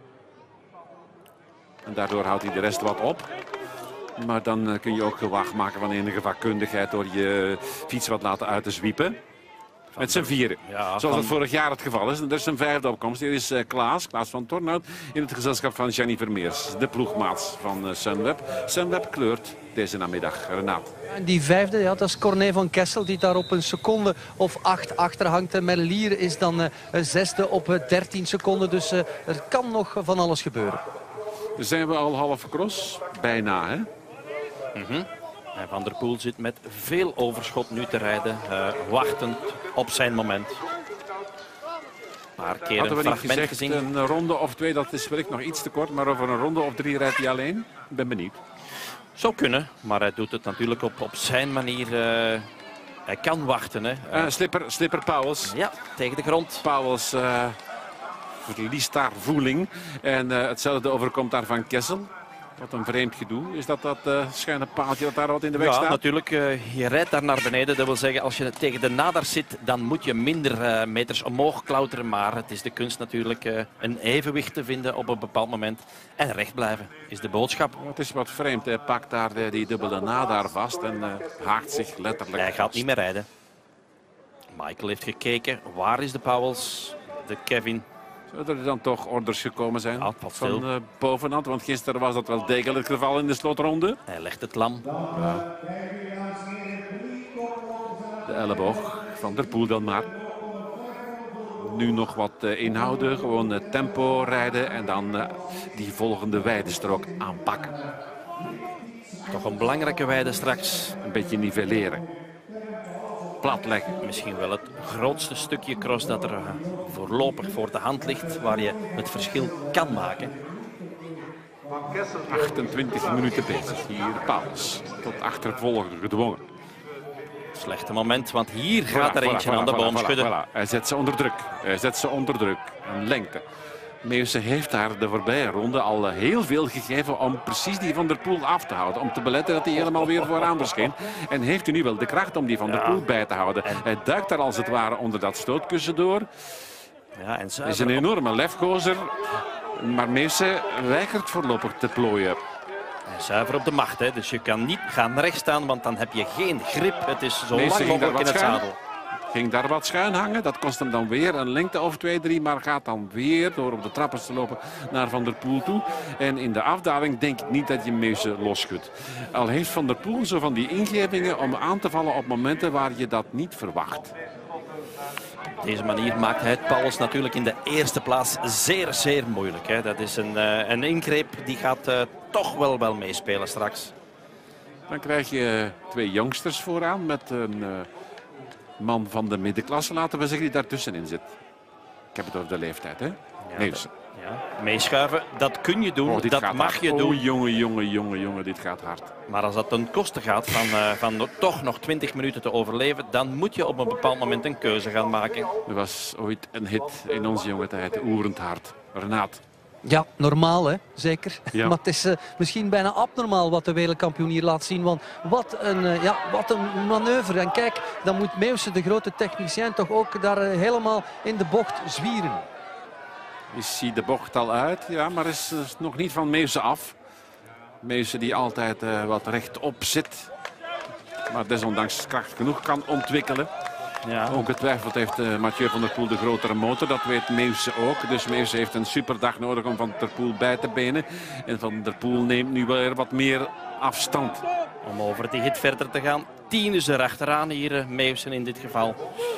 En daardoor houdt hij de rest wat op. Maar dan uh, kun je ook gewacht maken van enige vakkundigheid door je fiets wat laten uit te zwiepen. Met z'n vieren. Ja, zoals van... het vorig jaar het geval is. Er is een vijfde opkomst. Hier is uh, Klaas, Klaas van Toornhout, in het gezelschap van Gianni Vermeers. De ploegmaats van uh, Sunweb. Sunweb kleurt deze namiddag. Renaat. En die vijfde, ja, dat is Corné van Kessel die daar op een seconde of acht achterhangt. Merlier is dan uh, een zesde op uh, dertien seconden. Dus uh, er kan nog van alles gebeuren. Dus zijn we al half cross? Bijna, hè? Mm-hmm. En Van der Poel zit met veel overschot nu te rijden, uh, wachtend op zijn moment. Maar keer Hadden een we niet fragment gezegd, gezien. een ronde of twee, dat is wellicht nog iets te kort, maar over een ronde of drie rijdt hij alleen? Ik ben benieuwd. Zou kunnen, maar hij doet het natuurlijk op, op zijn manier. Uh, hij kan wachten. Hè. Uh, slipper, slipper Pauwels. Ja, tegen de grond. Pauwels uh, verliest daar voeling. En uh, hetzelfde overkomt daar Van Kessel. Wat een vreemd gedoe. Is dat dat uh, schuine paaltje dat daar wat in de weg ja, staat? natuurlijk. Uh, je rijdt daar naar beneden. Dat wil zeggen, als je tegen de nader zit, dan moet je minder uh, meters omhoog klauteren. Maar het is de kunst natuurlijk uh, een evenwicht te vinden op een bepaald moment. En recht blijven is de boodschap. Het is wat vreemd. Hij pakt daar de, die dubbele nadaar vast en uh, haakt zich letterlijk. Hij gaat niet meer rijden. Michael heeft gekeken. Waar is de Pauwels? De Kevin. Zullen er dan toch orders gekomen zijn ja, van uh, bovenhand? Want gisteren was dat wel degelijk het geval in de slotronde. Hij legt het lam. Ja. De elleboog van der Poel dan maar. Nu nog wat uh, inhouden, gewoon uh, tempo rijden en dan uh, die volgende weidestrook aanpakken. Toch een belangrijke weide straks. Een beetje nivelleren. Platleggen. Misschien wel het grootste stukje cross dat er voorlopig voor de hand ligt, waar je het verschil kan maken. achtentwintig minuten bezig. Hier Pauwels. Tot achtervolger gedwongen. Slechte moment, want hier gaat voilà, er eentje voilà, aan de voilà, boom voilà, schudden. Voilà. Hij zet ze onder druk. Hij zet ze onder druk. Een lengte. Meeuwse heeft daar de voorbije ronde al heel veel gegeven om precies die Van der Poel af te houden. Om te beletten dat hij helemaal weer vooraan verscheen. En heeft u nu wel de kracht om die Van der Poel bij te houden. En hij duikt daar als het ware onder dat stootkussen door. Ja, en hij is een enorme lefgozer. Maar Meeuwse weigert voorlopig te plooien. Zuiver op de macht, hè. Dus je kan niet gaan rechts staan, want dan heb je geen grip. Het is zo Meeuwse lang mogelijk in het schuin. zadel. Ging daar wat schuin hangen. Dat kost hem dan weer een lengte of twee, drie. Maar gaat dan weer door op de trappers te lopen naar Van der Poel toe. En in de afdaling denk ik niet dat je Meeuwse losschudt. Al heeft Van der Poel zo van die ingevingen om aan te vallen op momenten waar je dat niet verwacht. Op deze manier maakt hij het Pauwels natuurlijk in de eerste plaats zeer, zeer moeilijk. Hè. Dat is een, uh, een ingreep die gaat uh, toch wel wel meespelen straks. Dan krijg je twee jongsters vooraan met een... Uh, man van de middenklasse, laten we zeggen, die daartussenin zit. Ik heb het over de leeftijd, hè? Ja, Meeuwse. Ja. Meeschuiven, dat kun je doen, oh, dat mag hard. je oh, doen. jongen, jongen, jongen, jongen, dit gaat hard. Maar als dat ten koste gaat van, uh, van toch nog twintig minuten te overleven, dan moet je op een bepaald moment een keuze gaan maken. Er was ooit een hit in onze jonge tijd, Oerend Hard. Renaat. Ja, normaal hè, zeker. Ja. Maar het is uh, misschien bijna abnormaal wat de wereldkampioen hier laat zien. Want wat een, uh, ja, wat een manoeuvre. En kijk, dan moet Meeuwse, de grote technicien, toch ook daar uh, helemaal in de bocht zwieren. Is hij de bocht al uit? Ja, maar is, is nog niet van Meeuwse af. Meeuwse die altijd uh, wat rechtop zit. Maar desondanks kracht genoeg kan ontwikkelen. Ja. Ongetwijfeld heeft uh, Mathieu van der Poel de grotere motor. Dat weet Meeuwse ook. Dus Meeuwse heeft een superdag nodig om Van der Poel bij te benen. En Van der Poel neemt nu weer wat meer afstand. Om over die hit verder te gaan. Tien is er achteraan hier, uh, Meeuwsen in dit geval.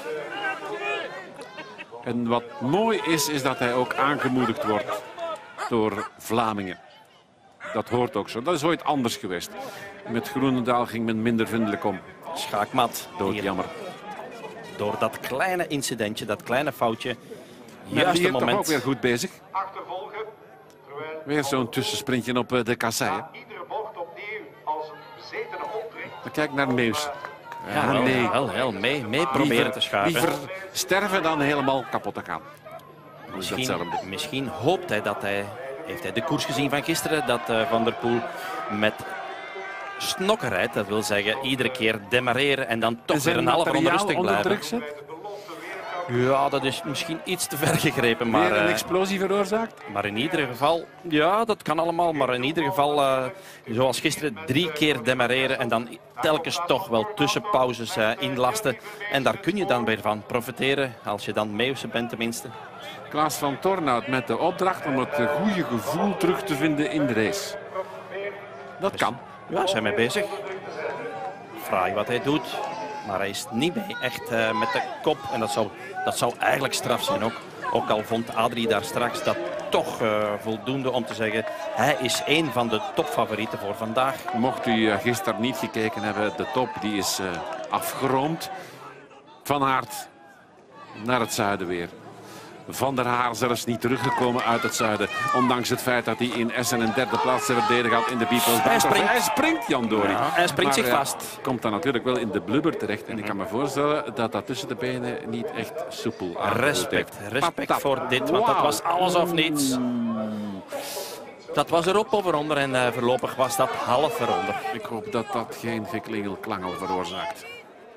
En wat mooi is, is dat hij ook aangemoedigd wordt door Vlamingen. Dat hoort ook zo. Dat is ooit anders geweest. Met Groenendaal ging men minder vriendelijk om. Schaakmat. Doodjammer. Door dat kleine incidentje, dat kleine foutje. Juist Juist moment. Toch ook weer goed bezig. Achtervolgen. Weer zo'n tussensprintje op de kasseien. Iedere bocht opnieuw als een bezetene optrekt. Kijk naar Meeuws. Ja, Ja, wel, nee. wel, wel mee, mee proberen Liever, te schuiven. liever sterven dan helemaal kapot te gaan. Misschien, Datzelfde. misschien hoopt hij dat hij, heeft hij de koers gezien van gisteren, dat uh, Van der Poel met snokkerheid, dat wil zeggen iedere keer demareren en dan toch En weer zijn een half ronde materiaal rustig onder blijven. druk zet? Ja, dat is misschien iets te ver gegrepen, maar, Weer een uh, explosie veroorzaakt? maar in ieder geval, ja, dat kan allemaal, maar in ieder geval, uh, zoals gisteren, drie keer demareren en dan telkens toch wel tussenpauzes uh, inlasten. En daar kun je dan weer van profiteren, als je dan Meeuwse bent tenminste. Klaas van Tornout met de opdracht om het goede gevoel terug te vinden in de race. Dat kan. Ja, zijn mee bezig. Fraai wat hij doet. Maar hij is niet mee echt uh, met de kop. En dat zou, dat zou eigenlijk straf zijn ook. Ook al vond Adrie daar straks dat toch uh, voldoende om te zeggen. Hij is één van de topfavorieten voor vandaag. Mocht u uh, gisteren niet gekeken hebben, de top die is uh, afgeroomd. Van Aert naar het zuiden weer. Van der Haar zelfs niet teruggekomen uit het zuiden. Ondanks het feit dat hij in Essen een derde plaats te verdedigen had in de People's Hij Battle. springt. Hij springt, Jan Dori. Ja, hij springt Maar, zich ja, vast. Komt dan natuurlijk wel in de blubber terecht. En ik kan me voorstellen dat dat tussen de benen niet echt soepel aangevoeld Respect, heeft. respect Patat. voor dit, want dat Wauw. was alles of niets. Dat was erop of eronder en uh, voorlopig was dat half eronder. Ik hoop dat dat geen geklingelklangel veroorzaakt.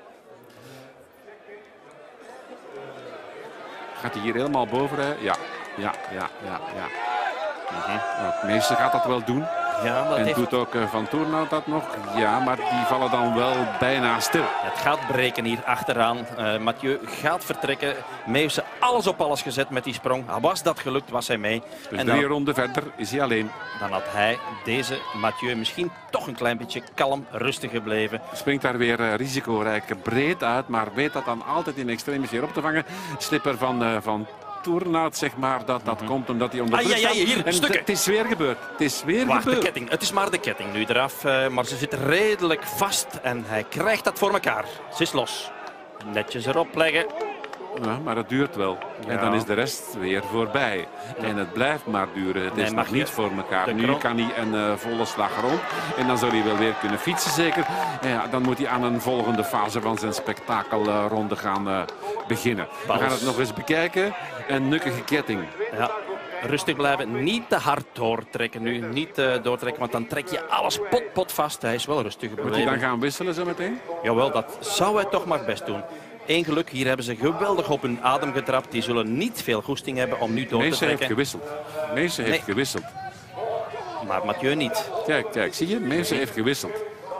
Gaat hij hier helemaal boven rijden? Ja, ja, ja, ja, ja. Mhm. Het meeste gaat dat wel doen. Ja, dat En heeft... doet ook uh, Van Toornout dat nog? Ja, maar die vallen dan wel bijna stil. Het gaat breken hier achteraan. Uh, Mathieu gaat vertrekken. Meeuwse alles op alles gezet met die sprong. Was dat gelukt, was hij mee. Dus en drie dan, ronden verder is hij alleen. dan had hij, deze Mathieu, misschien toch een klein beetje kalm, rustig gebleven. Springt daar weer uh, risicorijk breed uit, maar weet dat dan altijd in extremis weer op te vangen. Slipper van, uh, van Toornout, zeg maar, dat dat Mhm. komt omdat hij onder Ah, druk ja, ja, staat. hier, En stukken. het is weer gebeurd. Het is weer Wacht, de gebeurd. ketting. Het is maar de ketting nu eraf. Uh, maar ze zit redelijk vast en hij krijgt dat voor elkaar. Ze is los. Netjes erop leggen. Ja, maar het duurt wel. En Ja. dan is de rest weer voorbij. En het blijft maar duren. Het Nee, is mag nog niet je- voor elkaar. de Nu kron- kan hij een uh, volle slag rond. En dan zal hij wel weer kunnen fietsen zeker. En ja, dan moet hij aan een volgende fase van zijn spektakelronde gaan uh, beginnen. Paus. We gaan het nog eens bekijken. Een nukkige ketting. Ja, rustig blijven. Niet te hard doortrekken nu. Niet uh, doortrekken, want dan trek je alles pot, pot vast. Hij is wel rustig Moet hij gebleven. dan gaan wisselen zo meteen? Jawel, dat zou hij toch maar best doen. Eén geluk, hier hebben ze geweldig op hun adem getrapt. Die zullen niet veel goesting hebben om nu door te Meese heeft trekken. gewisseld. Meese heeft Nee. gewisseld. Maar Mathieu niet. Kijk, kijk, zie je? Meese heeft gewisseld.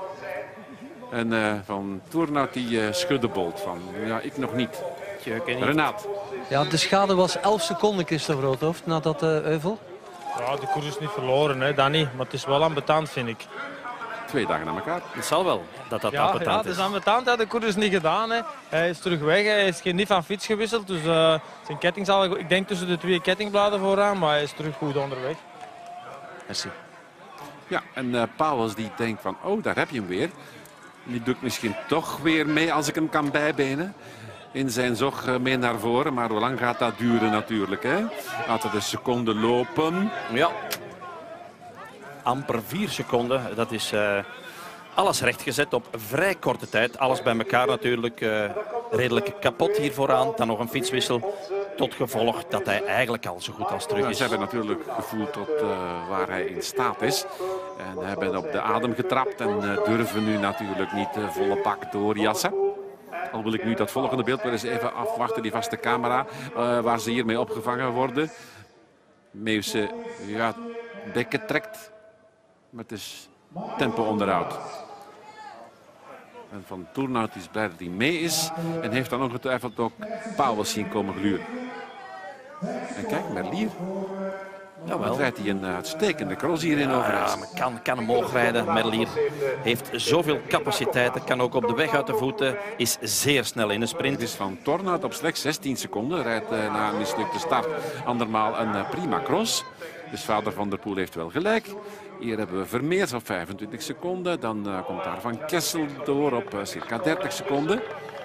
En uh, Van Toornout die uh, schudde bolt van. Ja, ik nog niet. Mathieu ken niet. Renaat. Ja, de schade was elf seconden, Christophe Roodhoofd, na dat uh, euvel. Ja, de koers is niet verloren, hè, Danny. Maar het is wel ambetant, vind ik. Twee dagen na elkaar. Het zal wel dat dat Ja, ja, ambetant het is is. ambetant. Hè. De koers is niet gedaan. Hè. Hij is terug weg. Hij is geen- niet van fiets gewisseld. Dus uh, zijn ketting zal, ik denk tussen de twee kettingbladen vooraan. Maar hij is terug goed onderweg. Merci. Ja, en uh, Pauwels die denkt van, oh, daar heb je hem weer. Die doet misschien toch weer mee als ik hem kan bijbenen. In zijn zog uh, mee naar voren. Maar hoe lang gaat dat duren natuurlijk, hè? Laten we de seconden lopen. Ja. Amper vier seconden. Dat is uh, alles rechtgezet op vrij korte tijd. Alles bij elkaar natuurlijk uh, redelijk kapot hier vooraan. Dan nog een fietswissel. Tot gevolg dat hij eigenlijk al zo goed als terug Ja, is. ze hebben natuurlijk gevoeld tot uh, waar hij in staat is. En hebben op de adem getrapt. En uh, durven nu natuurlijk niet uh, volle bak doorjassen. Al wil ik nu dat volgende beeld wel eens even afwachten. Die vaste camera uh, waar ze hiermee opgevangen worden. Meeuwse, ja, bekken trekt. Met dus tempo onderhoud. En Van Toornout is blij dat hij mee is. En heeft dan ongetwijfeld ook Pauwels zien komen gluren. En kijk, Merlier. Jawel. Dan rijdt hij een uitstekende cross hierin over. Ja, maar kan, kan hem hoog rijden. Merlier heeft zoveel capaciteiten. Kan ook op de weg uit de voeten. Is zeer snel in de sprint. Het is Van Toornout op slechts zestien seconden. Rijdt uh, na een mislukte start andermaal een uh, prima cross. Dus vader Van der Poel heeft wel gelijk. Hier hebben we Vermeers op vijfentwintig seconden. Dan uh, komt daar Van Kessel door op uh, circa dertig seconden.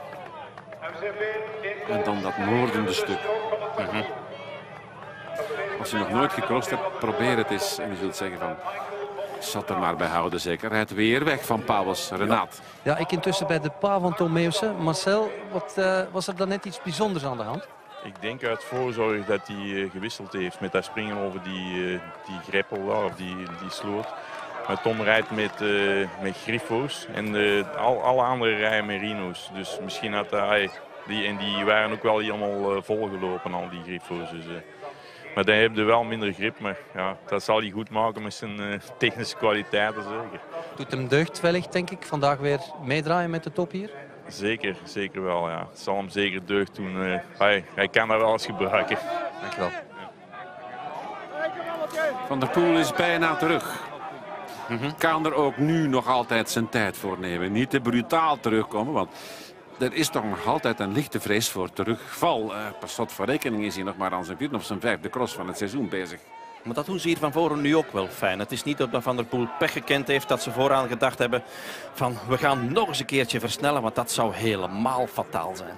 En dan dat moordende stuk. Uh-huh. Als je nog nooit gecrossed hebt, probeer het eens. En je zult zeggen van, zat er maar bij houden zeker. Rijdt weer weg van Pauwels. Renaat. Ja, ja, ik intussen bij de pa van Tom Meeuwsen. Marcel, wat, uh, was er dan net iets bijzonders aan de hand? Ik denk uit voorzorg dat hij uh, gewisseld heeft met dat springen over die, uh, die greppel daar, of die, die sloot. Maar Tom rijdt met, uh, met griffo's en uh, al, alle andere rijden met rino's. Dus misschien had hij... Die, en die waren ook wel helemaal uh, volgelopen, al die griffo's. Dus, uh, maar dan heb je wel minder grip. Maar ja, dat zal hij goed maken met zijn uh, technische kwaliteiten zeker. Doet hem deugd wellicht, denk ik. Vandaag weer meedraaien met de top hier. Zeker, zeker wel. Ja. Het zal hem zeker deugd doen. Uh, hij, hij kan dat wel eens gebruiken. Dankjewel. Van der Poel is bijna terug. Mm-hmm. Kan er ook nu nog altijd zijn tijd voor nemen. Niet te brutaal terugkomen, want er is toch nog altijd een lichte vrees voor terugval. Uh, per slot van rekening is hij nog maar aan zijn vierde of zijn vijfde cross van het seizoen bezig. Maar dat doen ze hier van voren nu ook wel fijn. Het is niet dat Van der Poel pech gekend heeft, dat ze vooraan gedacht hebben van we gaan nog eens een keertje versnellen, want dat zou helemaal fataal zijn.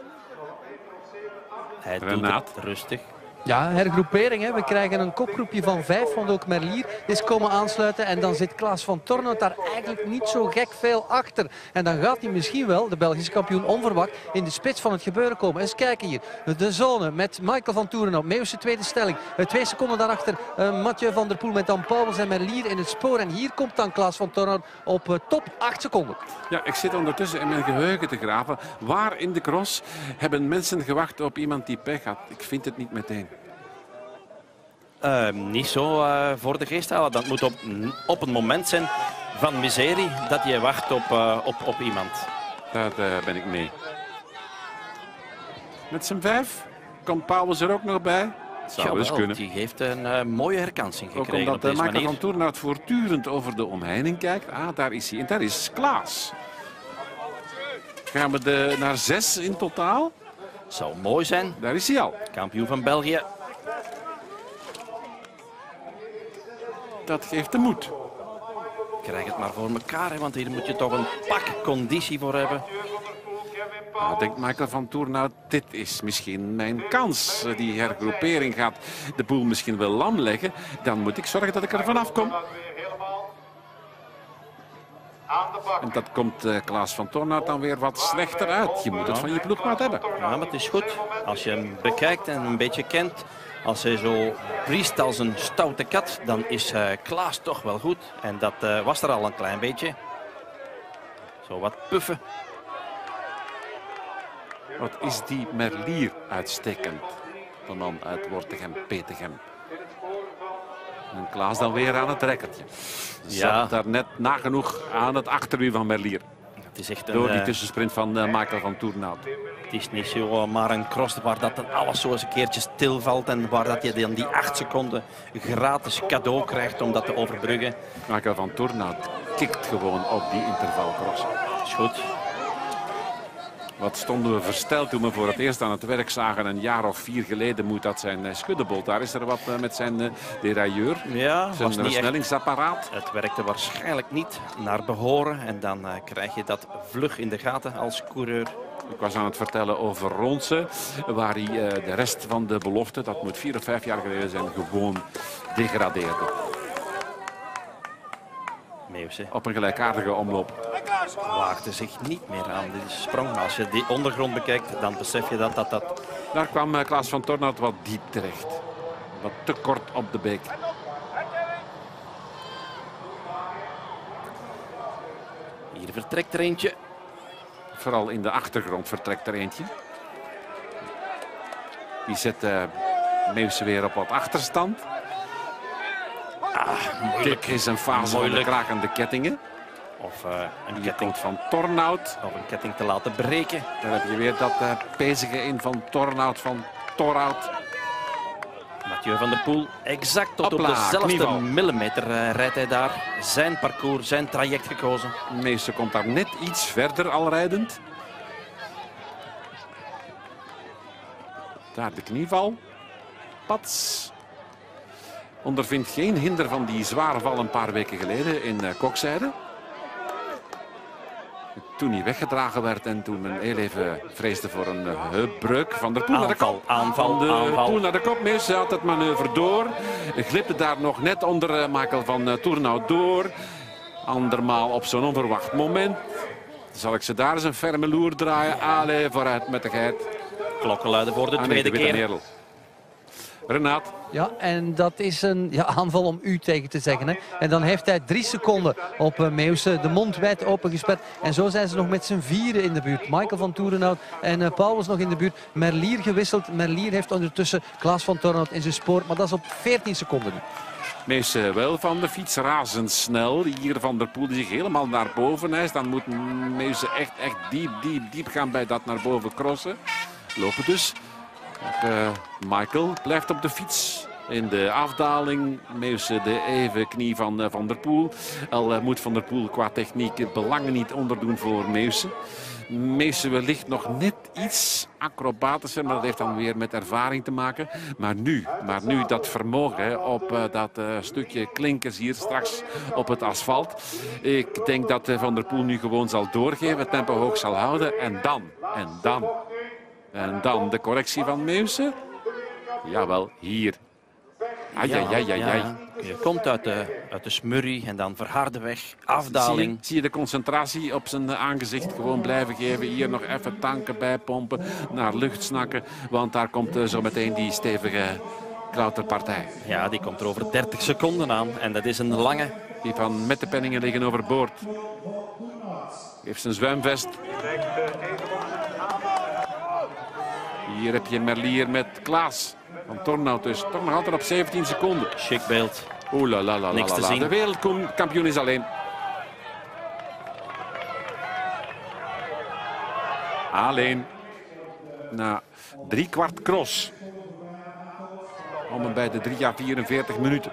Hij Renaat. doet het rustig. Ja, hergroepering. Hè. We krijgen een kopgroepje van vijf, want ook Merlier is komen aansluiten. En dan zit Klaas van Toornout daar eigenlijk niet zo gek veel achter. En dan gaat hij misschien wel, de Belgische kampioen, onverwacht in de spits van het gebeuren komen. Eens kijken hier. De zone met Michael van Toornout. Meeuwse tweede stelling. Twee seconden daarachter uh, Mathieu van der Poel met dan Pauwels en Merlier in het spoor. En hier komt dan Klaas van Toornout op uh, top acht seconden. Ja, ik zit ondertussen in mijn geheugen te graven. Waar in de cross hebben mensen gewacht op iemand die pech had? Ik vind het niet meteen. Uh, niet zo uh, voor de geest halen. Dat moet op, op een moment zijn van miserie dat je wacht op, uh, op, op iemand. Daar uh, ben ik mee. Met zijn vijf komt Pauwels er ook nog bij. Dat zou Jawel, eens kunnen. Die heeft een uh, mooie herkansing gekregen. Ook omdat op deze Michael manier. van Toornout voortdurend over de omheining kijkt. Ah, daar is hij. En daar is Klaas. Gaan we de, naar zes in totaal? Zou mooi zijn. Daar is hij al. Kampioen van België. Dat geeft de moed. Krijg het maar voor elkaar, hè, want hier moet je toch een pak conditie voor hebben. Nou, denkt Michael van Toornout, dit is misschien mijn kans. Die hergroepering gaat de boel misschien wel lam leggen. Dan moet ik zorgen dat ik er vanaf kom. En dat komt uh, Klaas van Toornout dan weer wat slechter uit. Je moet het van je ploegmaat hebben. Ja, maar het is goed. Als je hem bekijkt en een beetje kent, als hij zo briest als een stoute kat, dan is uh, Klaas toch wel goed. En dat uh, was er al een klein beetje. Zo wat puffen. Wat is die Merlier uitstekend. De man uit Wortegem, Petegem. En Klaas dan weer aan het rekkertje. Zat Ja. daar net nagenoeg aan het achterwiel van Merlier. Het is echt een, Door die uh, tussensprint van uh, Michael van Toornout. het is niet zo maar een cross waar dat dan alles zo eens een keertje stilvalt en waar dat je dan die acht seconden gratis cadeau krijgt om dat te overbruggen. Michael van Toornout kikt gewoon op die intervalcross. Is goed. Wat stonden we versteld toen we voor het eerst aan het werk zagen. Een jaar of vier geleden moet dat zijn uh, Schuddebolt. Daar is er wat uh, met zijn uh, derailleur. Ja, was Zijn niet echt. versnellingsapparaat. Het werkte waarschijnlijk niet naar behoren en dan uh, krijg je dat vlug in de gaten als coureur. Ik was aan het vertellen over Ronse, waar hij uh, de rest van de belofte, dat moet vier of vijf jaar geleden zijn, gewoon degradeerde. Meeuwse Op een gelijkaardige omloop. waagde zich niet meer aan die sprong. Als je die ondergrond bekijkt, dan besef je dat dat... dat... Daar kwam uh, Klaas van Toornout wat diep terecht. Wat te kort op de beek. Hier vertrekt er eentje. Vooral in de achtergrond vertrekt er eentje. Die zet uh, Meeuwse weer op wat achterstand. Ah, moeilijk. Dit is een fase van de Moeilijk. krakende kettingen. Of uh, een Hier ketting komt van Tornout. of een ketting te laten breken. Dan heb je weer dat uh, pezige in van Tornout, van Torhout. Mathieu van der Poel, exact tot Hopla, op dezelfde knieval. millimeter uh, rijdt hij daar. Zijn parcours, zijn traject gekozen. Meester komt daar net iets verder al rijdend. Daar de knieval. Pats. Ondervindt geen hinder van die zware val een paar weken geleden in uh, Kokzijde. Toen hij weggedragen werd en toen men heel even vreesde voor een uh, heupbreuk. Van der Poel naar de kop. Aanval, Van de aanval. Poel naar de kop. Meester had het manoeuvre door. Glipte daar nog net onder uh, Michael van uh, Tornout door. Andermaal op zo'n onverwacht moment. Zal ik ze daar eens een ferme loer draaien. Allee, vooruit met de geit. Klokken luiden voor de Ah, nee, tweede de witte keer. merel. Renaat. Ja, en dat is een ja, aanval om u tegen te zeggen. Hè. En dan heeft hij drie seconden op uh, Meeuwse de mond wijd opengesperd. En zo zijn ze nog met z'n vieren in de buurt. Michael van Tornout en uh, Paul was nog in de buurt. Merlier gewisseld. Merlier heeft ondertussen Klaas van Tornout in zijn spoor. Maar dat is op veertien seconden nu. Meester wel van de fiets, razendsnel. Hier Van der Poel die zich helemaal naar boven hijst. Dan moet Meeuwse echt, echt diep, diep, diep gaan bij dat naar boven crossen. Lopen dus. Uh, Michael blijft op de fiets. In de afdaling Meeuwse de even knie van uh, Van der Poel. Al uh, moet Van der Poel qua techniek belangen niet onderdoen voor Meeuwse. Meeuwse wellicht nog net iets acrobatischer, maar dat heeft dan weer met ervaring te maken. Maar nu, maar nu dat vermogen hè, op uh, dat uh, stukje klinkers hier straks op het asfalt. Ik denk dat uh, Van der Poel nu gewoon zal doorgeven, het tempo hoog zal houden. En dan, en dan, en dan de correctie van Meeuwse. Jawel, hier. Ai, ai, ai, ai, ai. Je komt uit de, uit de smurrie en dan verharde weg, Zie afdaling. je, zie je de concentratie op zijn aangezicht gewoon blijven geven. Hier nog even tanken bijpompen, naar lucht snakken. Want daar komt uh, zo meteen die stevige klauterpartij. Ja, die komt er over dertig seconden aan en dat is een lange. Die van met de penningen liggen overboord. Heeft zijn zwemvest. Hier heb je Merlier met Klaas van Tornout dus. Toch nog altijd op zeventien seconden. Chic beeld. Oeh la la la Niks la te la. zien. De wereldkampioen is alleen. Alleen. Na drie kwart cross. Om en bij de drie jaar vierenveertig minuten.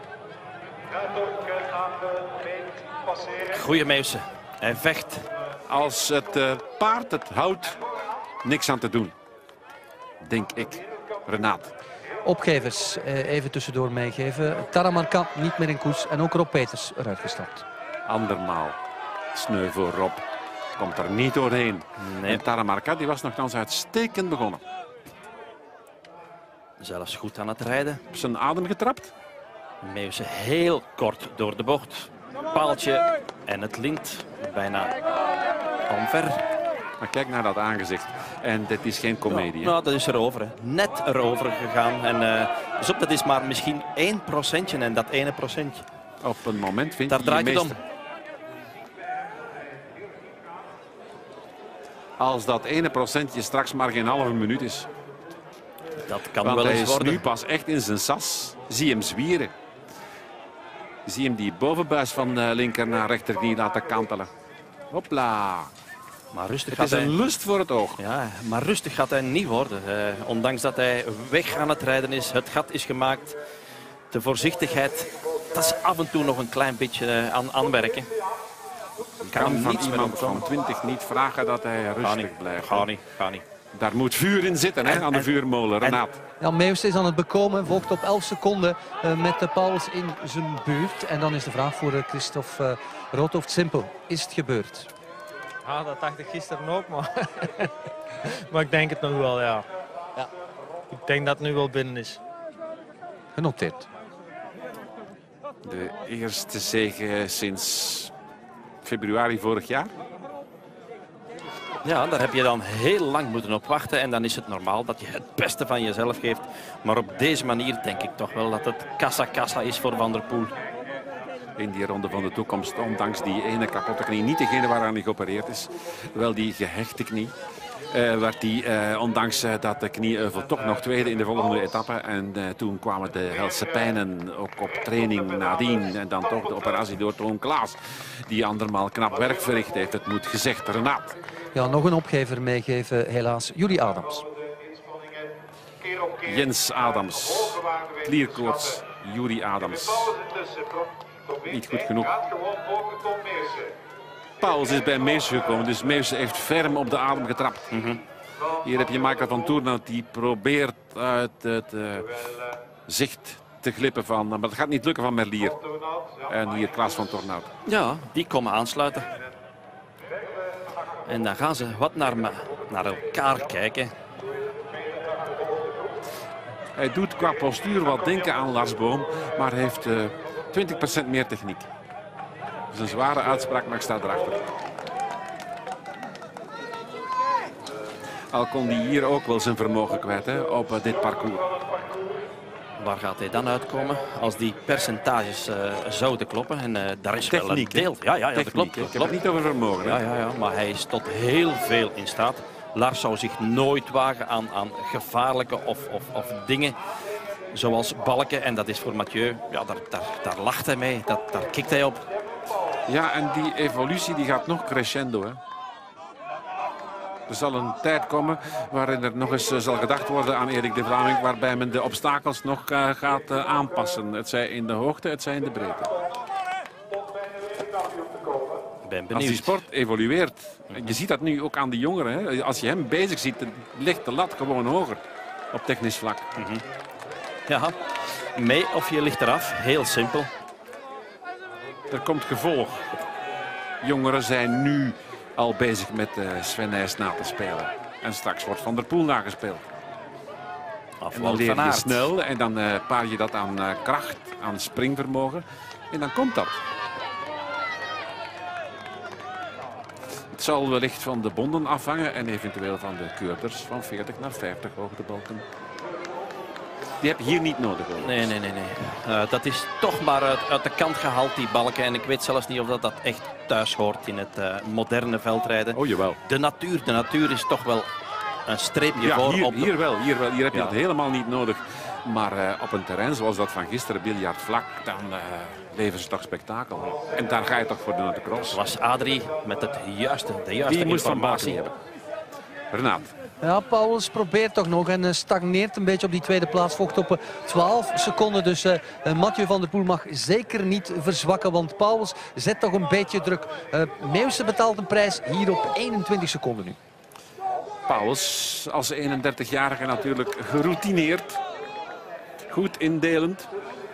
Goeie Meeuwse. Hij vecht. Als het uh, paard het houdt, niks aan te doen. Denk ik. Renaat. Opgevers, eh, even tussendoor meegeven. Taramarka niet meer in koers en ook Rob Peters eruit gestapt. Andermaal. Sneu voor Rob. Komt er niet doorheen. Nee. En Taramarka die was nogthans uitstekend begonnen. Zelfs goed aan het rijden. Op zijn adem getrapt. Meeuwse heel kort door de bocht. Paaltje en het lint bijna omver. Maar kijk naar dat aangezicht. En dit is geen komedie. hè? Nou, dat is erover. Hè. Net erover gegaan. En, uh, dus op, dat is maar misschien één procentje. En dat ene procentje. Op een moment vind Daar je draait je het om. meester. Als dat ene procentje straks maar geen halve minuut is. Dat kan Want wel hij eens is worden. nu pas echt in zijn sas. Zie hem zwieren. Zie hem die bovenbuis van uh, linker naar rechterknie laten kantelen. Hopla. Maar rustig Het gaat is hij... een lust voor het oog. Ja, maar rustig gaat hij niet worden. Uh, ondanks dat hij weg aan het rijden is. Het gat is gemaakt. De voorzichtigheid. Dat is af en toe nog een klein beetje uh, aan aanwerken. Je kan van niets meer iemand van ontkomen. twintig niet vragen dat hij Ga rustig niet. blijft. Ga niet. Ga niet. Daar moet vuur in zitten hè, En- aan de en- vuurmolen. en- Renaat. Ja, Meeuwse is aan het bekomen, volgt op elf seconden uh, met de Pauls in zijn buurt. En dan is de vraag voor uh, Christophe uh, Roodhoofd simpel. Is het gebeurd? Ja, dat dacht ik gisteren ook, maar... maar ik denk het nog wel, ja. ja. Ik denk dat het nu wel binnen is. Genoteerd. De eerste zege sinds februari vorig jaar. Ja, daar heb je dan heel lang moeten op wachten. En dan is het normaal dat je het beste van jezelf geeft. Maar op deze manier denk ik toch wel dat het kassa-kassa is voor Van der Poel. In die ronde van de toekomst, ondanks die ene kapotte knie. Niet degene waaraan hij geopereerd is, wel die gehechte knie. Uh, werd hij, uh, ondanks uh, dat de knieeuvel, toch nog tweede in de volgende etappe. En uh, toen kwamen de helse pijnen, ook op training nadien. En dan toch de operatie door Toon Klaas, die andermaal knap werk verricht heeft. Het moet gezegd, Renaat. Ja, nog een opgever meegeven, helaas. Jullie Adams. Jens Adams. Klierkoorts, Juri Adams. Niet goed genoeg. Pauwels is bij Meeuwse gekomen, dus Meeuwse heeft ferm op de adem getrapt. Mm-hmm. Hier heb je Michael van Toornout die probeert uit het uh, zicht te glippen van, maar dat gaat niet lukken van Merlier. En hier Klaas van Toornout. Ja, die komen aansluiten. En dan gaan ze wat naar, naar elkaar kijken. Hij doet qua postuur wat denken aan Lars Boom, maar heeft uh, twintig procent meer techniek. Dat is een zware uitspraak, maar ik sta erachter. Al kon hij hier ook wel zijn vermogen kwijt, hè, op uh, dit parcours. Waar gaat hij dan uitkomen als die percentages uh, zouden kloppen? En uh, daar is techniek, wel een deel. Ja, ja, ja, techniek, dat klopt. Ik klopt. heb het niet over vermogen. Ja, ja, ja, maar hij is tot heel veel in staat. Lars zou zich nooit wagen aan, aan gevaarlijke of, of, of dingen zoals balken. En dat is voor Mathieu, ja, daar, daar, daar lacht hij mee, dat, daar kikt hij op. Ja, en die evolutie die gaat nog crescendo. Hè. Er zal een tijd komen waarin er nog eens uh, zal gedacht worden aan Erik de Vlaming, waarbij men de obstakels nog uh, gaat uh, aanpassen. Het zij in de hoogte, het zij in de breedte. Ben Als die sport evolueert, je ziet dat nu ook aan de jongeren. Hè. Als je hem bezig ziet, ligt de lat gewoon hoger op technisch vlak. Mm-hmm. Ja, mee of je ligt eraf, heel simpel. Er komt gevolg. Jongeren zijn nu al bezig met uh, Sven Nys na te spelen. En straks wordt Van der Poel nagespeeld. Of en dan leer je snel en dan uh, paar je dat aan uh, kracht, aan springvermogen. En dan komt dat. Het zal wellicht van de bonden afhangen en eventueel van de keurders van veertig naar vijftig hoogtebalken. Die heb je hier niet nodig. Hoor. Nee, nee, nee. nee. Uh, dat is toch maar uit, uit de kant gehaald, die balken. En ik weet zelfs niet of dat, dat echt thuis hoort in het uh, moderne veldrijden. Oh, jawel. De natuur, de natuur is toch wel een streepje ja, voor. Hier, op de... hier wel, hier wel. Hier heb je ja. dat helemaal niet nodig. Maar uh, op een terrein zoals dat van gisteren, biljartvlak, dan uh, leveren ze toch spektakel. En daar ga je toch voor doen naar de cross. Was Adrie met het juiste, de juiste Die moest informatie hebben. Renaat. Ja, Pauwels probeert toch nog en uh, stagneert een beetje op die tweede plaats. Vocht op uh, twaalf seconden. Dus uh, uh, Mathieu van der Poel mag zeker niet verzwakken. Want Pauwels zet toch een beetje druk. Uh, Meeuwse betaalt een prijs hier op eenentwintig seconden nu. Pauwels als eenendertigjarige natuurlijk geroutineerd. Goed indelend.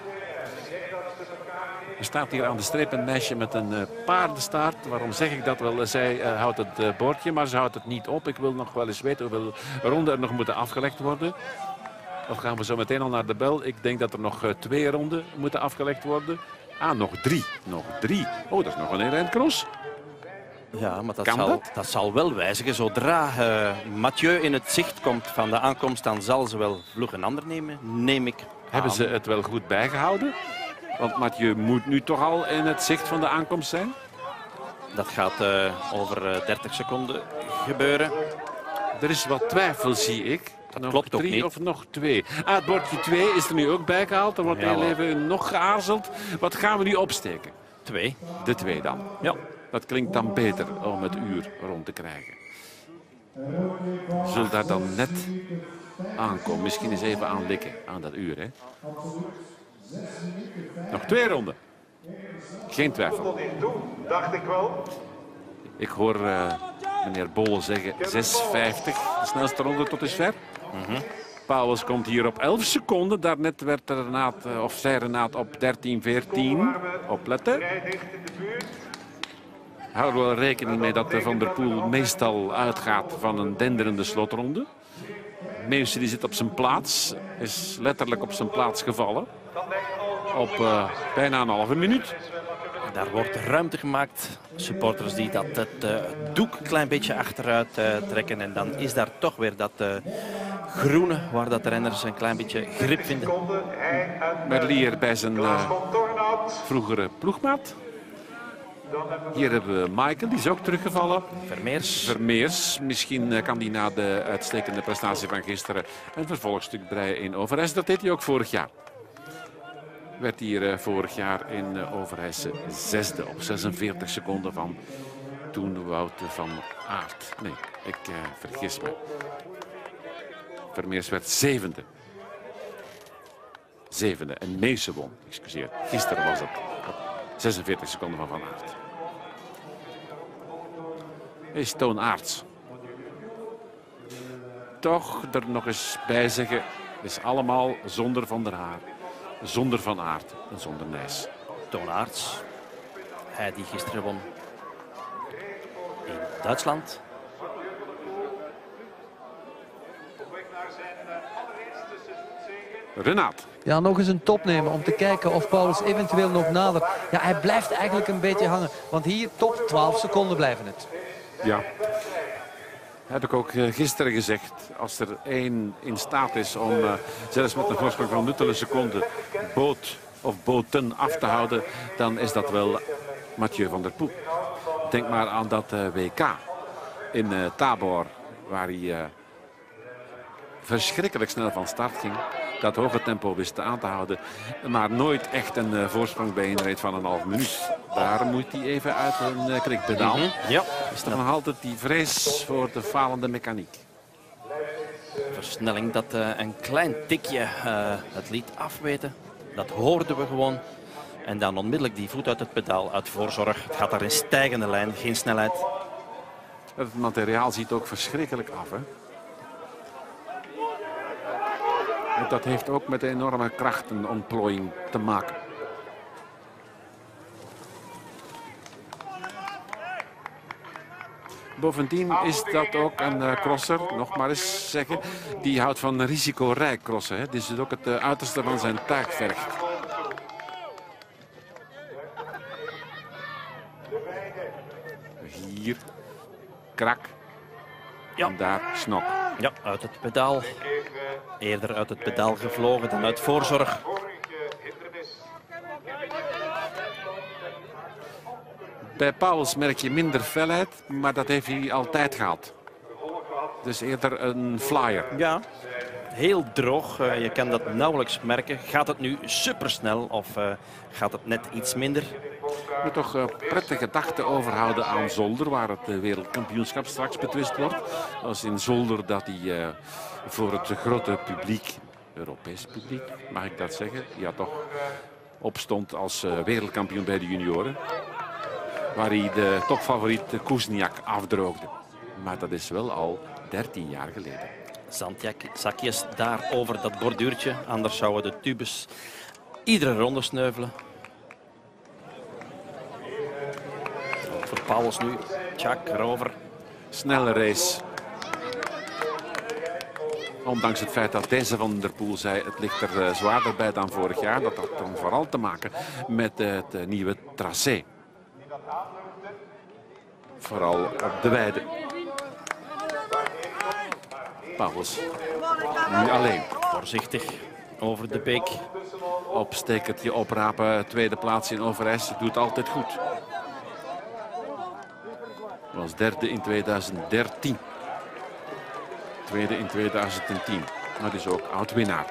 Er staat hier aan de streep een meisje met een uh, paardenstaart. Waarom zeg ik dat? Wel, zij uh, houdt het uh, bordje, maar ze houdt het niet op. Ik wil nog wel eens weten hoeveel ronden er nog moeten afgelegd worden. Of gaan we zo meteen al naar de bel? Ik denk dat er nog uh, twee ronden moeten afgelegd worden. Ah, nog drie. Nog drie. Oh, dat is nog een heel eind cross. Ja, maar dat kan zal, dat? dat zal wel wijzigen. Zodra uh, Mathieu in het zicht komt van de aankomst, dan zal ze wel vlug een ander nemen, neem ik Hebben aan. ze het wel goed bijgehouden? Want Mathieu moet nu toch al in het zicht van de aankomst zijn? Dat gaat uh, over uh, dertig seconden gebeuren. Er is wat twijfel, zie ik. Dat nog klopt ook drie niet. Of nog twee? Ah, het bordje twee is er nu ook bijgehaald. Er wordt Ja, heel even nog geaarzeld. Wat gaan we nu opsteken? Twee. De twee dan. Ja. Dat klinkt dan beter om het uur rond te krijgen. Zul daar dan net aankomen. Misschien eens even aan likken aan dat uur. Hè? Nog twee ronden. Geen twijfel. Dacht ik wel. Ik hoor uh, meneer Bolle zeggen zes vijftig. De snelste ronde tot dusver. Mm-hmm. Pauwels komt hier op elf seconden. Daarnet werd Renaat, uh, of zei Renaat op dertien veertien. Opletten. Hou er wel rekening mee dat Van der Poel meestal uitgaat van een denderende slotronde. Meeuwse die zit op zijn plaats. Is letterlijk op zijn plaats gevallen. Op uh, bijna een halve minuut. Daar wordt ruimte gemaakt. Supporters die dat het uh, doek een klein beetje achteruit uh, trekken. En dan is daar toch weer dat uh, groene waar dat de renners een klein beetje grip vinden. Merlier bij zijn uh, vroegere ploegmaat. Hier hebben we Michael, die is ook teruggevallen. Vermeers. Vermeers. Misschien kan hij na de uitstekende prestatie van gisteren een vervolgstuk breien in Overijse. Dat deed hij ook vorig jaar. Werd hier vorig jaar in Overijse zesde op zesenveertig seconden van toen Wouter van Aert. Nee, ik uh, vergis me. Vermeers werd zevende. Zevende. En Meese won, excuseer. Gisteren was het op zesenveertig seconden van Van Aert. Is Toon Aerts. Toch er nog eens bij zeggen. Het is allemaal zonder Van der Haar. Zonder Van Aert en zonder Nijs. Toon Aerts. Hij die gisteren won in Duitsland. Renaat. Ja, nog eens een top nemen om te kijken of Paulus eventueel nog nader. Ja, hij blijft eigenlijk een beetje hangen. Want hier top twaalf seconden blijven het. Ja. Heb ik ook gisteren gezegd. Als er één in staat is om uh, zelfs met een voorsprong van nuttele seconden boot of boten af te houden, dan is dat wel Mathieu van der Poel. Denk maar aan dat uh, W K in uh, Tabor, waar hij uh, verschrikkelijk snel van start ging. Dat hoge tempo wist aan te houden, maar nooit echt een uh, voorsprong bij inreed van een half minuut. Daar moet hij even uit een uh, klikpedaal. Mm-hmm. Ja. Is toch nog altijd die vrees voor de falende mechaniek. Versnelling dat uh, een klein tikje uh, het liet afweten. Dat hoorden we gewoon. En dan onmiddellijk die voet uit het pedaal, uit voorzorg. Het gaat daar in stijgende lijn, geen snelheid. Het materiaal ziet ook verschrikkelijk af, hè? Dat heeft ook met de enorme krachtenontplooiing te maken. Bovendien is dat ook een uh, crosser, nog maar eens zeggen, die houdt van risicorijk crossen. Hè. Dit is ook het uh, uiterste van zijn taak vergt. Hier, krak. Ja. En daar snok. Ja, uit het pedaal. Eerder uit het pedaal gevlogen dan uit voorzorg. Bij Paulus merk je minder felheid, maar dat heeft hij altijd gehad. Dus eerder een flyer. Ja, heel droog. Uh, je kan dat nauwelijks merken. Gaat het nu supersnel of uh, gaat het net iets minder? Ik moet toch uh, prettige gedachten overhouden aan Zolder, waar het uh, wereldkampioenschap straks betwist wordt. Als in Zolder dat hij uh, voor het grote publiek, Europees publiek, mag ik dat zeggen, ja toch opstond als uh, wereldkampioen bij de junioren. Waar hij de topfavoriet Kuzniak afdroogde. Maar dat is wel al dertien jaar geleden. Zakjes daar over dat borduurtje. Anders zouden de tubes iedere ronde sneuvelen. Voor Paulus nu. Tjak, erover. Snelle race. Ondanks het feit dat deze Van der Poel zei het ligt er uh, zwaarder bij dan vorig jaar. Dat had dan vooral te maken met uh, het uh, nieuwe tracé. Vooral op de weide. Paulus nu alleen. Voorzichtig over de beek. Opstekertje oprapen, tweede plaats in Overijse, doet altijd goed. Was derde in tweeduizend dertien. Tweede in tweeduizend tien. Maar dus ook oud-winnaar.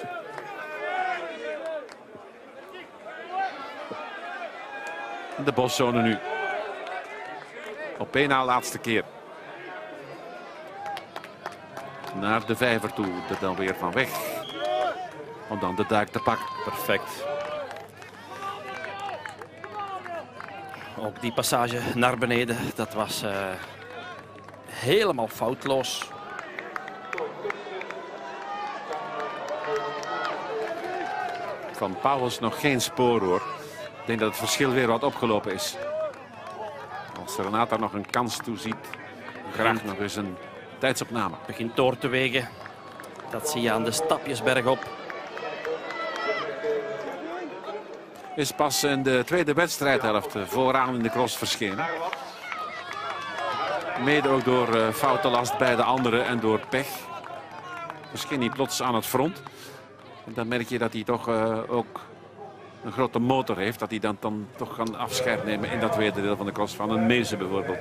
De boszone nu. Op één na laatste keer. Naar de vijver toe. Er dan weer van weg. Om dan de duik te pakken. Perfect. Ook die passage naar beneden, dat was uh, helemaal foutloos. Van Paulus nog geen spoor hoor. Ik denk dat het verschil weer wat opgelopen is. Als Renata nog een kans toeziet, graag nog eens een tijdsopname. Begint door te wegen. Dat zie je aan de stapjes bergop. Is pas in de tweede wedstrijdhelft vooraan in de cross verschenen. Mede ook door uh, foute last bij de anderen en door pech. Verscheen hij plots aan het front. En dan merk je dat hij toch uh, ook een grote motor heeft, dat hij dan, dan toch kan afscheid nemen in dat tweede deel van de cross van een Meuse bijvoorbeeld.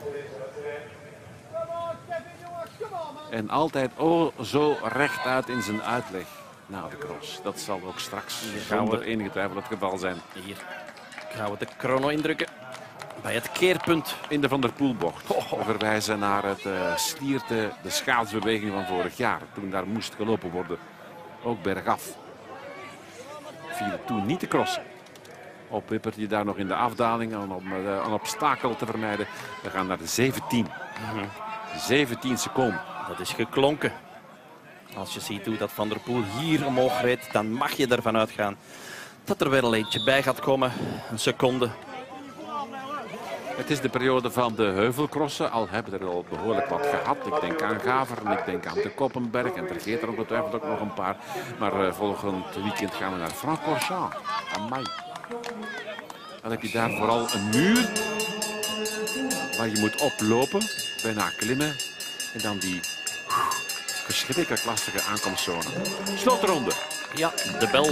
En altijd oh, zo rechtuit in zijn uitleg na de cross. Dat zal ook straks zonder enige twijfel het geval zijn. Hier gaan we de chrono indrukken. Bij het keerpunt in de Van der Poelbocht. We verwijzen naar het uh, stierte, de schaatsbeweging van vorig jaar. Toen daar moest gelopen worden. Ook bergaf. Viel toen niet te crossen. Op Wippert die daar nog in de afdaling om uh, een obstakel te vermijden. We gaan naar de zeventien. Mm-hmm. zeventien seconden. Dat is geklonken. Als je ziet hoe dat Van der Poel hier omhoog reed, dan mag je ervan uitgaan dat er weer een eentje bij gaat komen. Een seconde. Het is de periode van de heuvelcrossen. Al hebben we er al behoorlijk wat gehad. Ik denk aan Gaveren, ik denk aan de Koppenberg. En vergeet er ongetwijfeld ook nog een paar. Maar uh, volgend weekend gaan we naar Francorchamps. Amai. Dan heb je daar vooral een muur waar je moet oplopen. Bijna klimmen. En dan die verschrikkelijk lastige aankomstzone. Slotronde. Ja, de bel.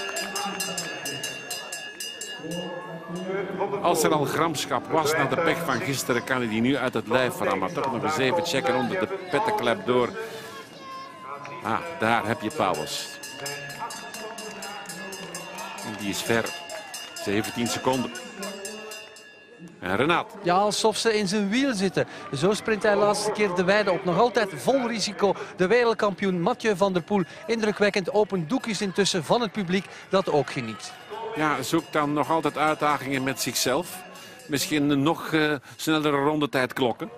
Als er al gramschap was na de pech van gisteren, kan hij die nu uit het lijf rammen. Maar toch nog eens even checken onder de pettenklep door. Ah, daar heb je Pauwels. En die is ver. zeventien seconden. En Renat. Ja, alsof ze in zijn wiel zitten. Zo sprint hij de laatste keer de weide op. Nog altijd vol risico. De wereldkampioen Mathieu van der Poel. Indrukwekkend open doekjes intussen van het publiek dat ook geniet. Ja, zoekt dan nog altijd uitdagingen met zichzelf. Misschien een nog uh, snellere rondetijd klokken.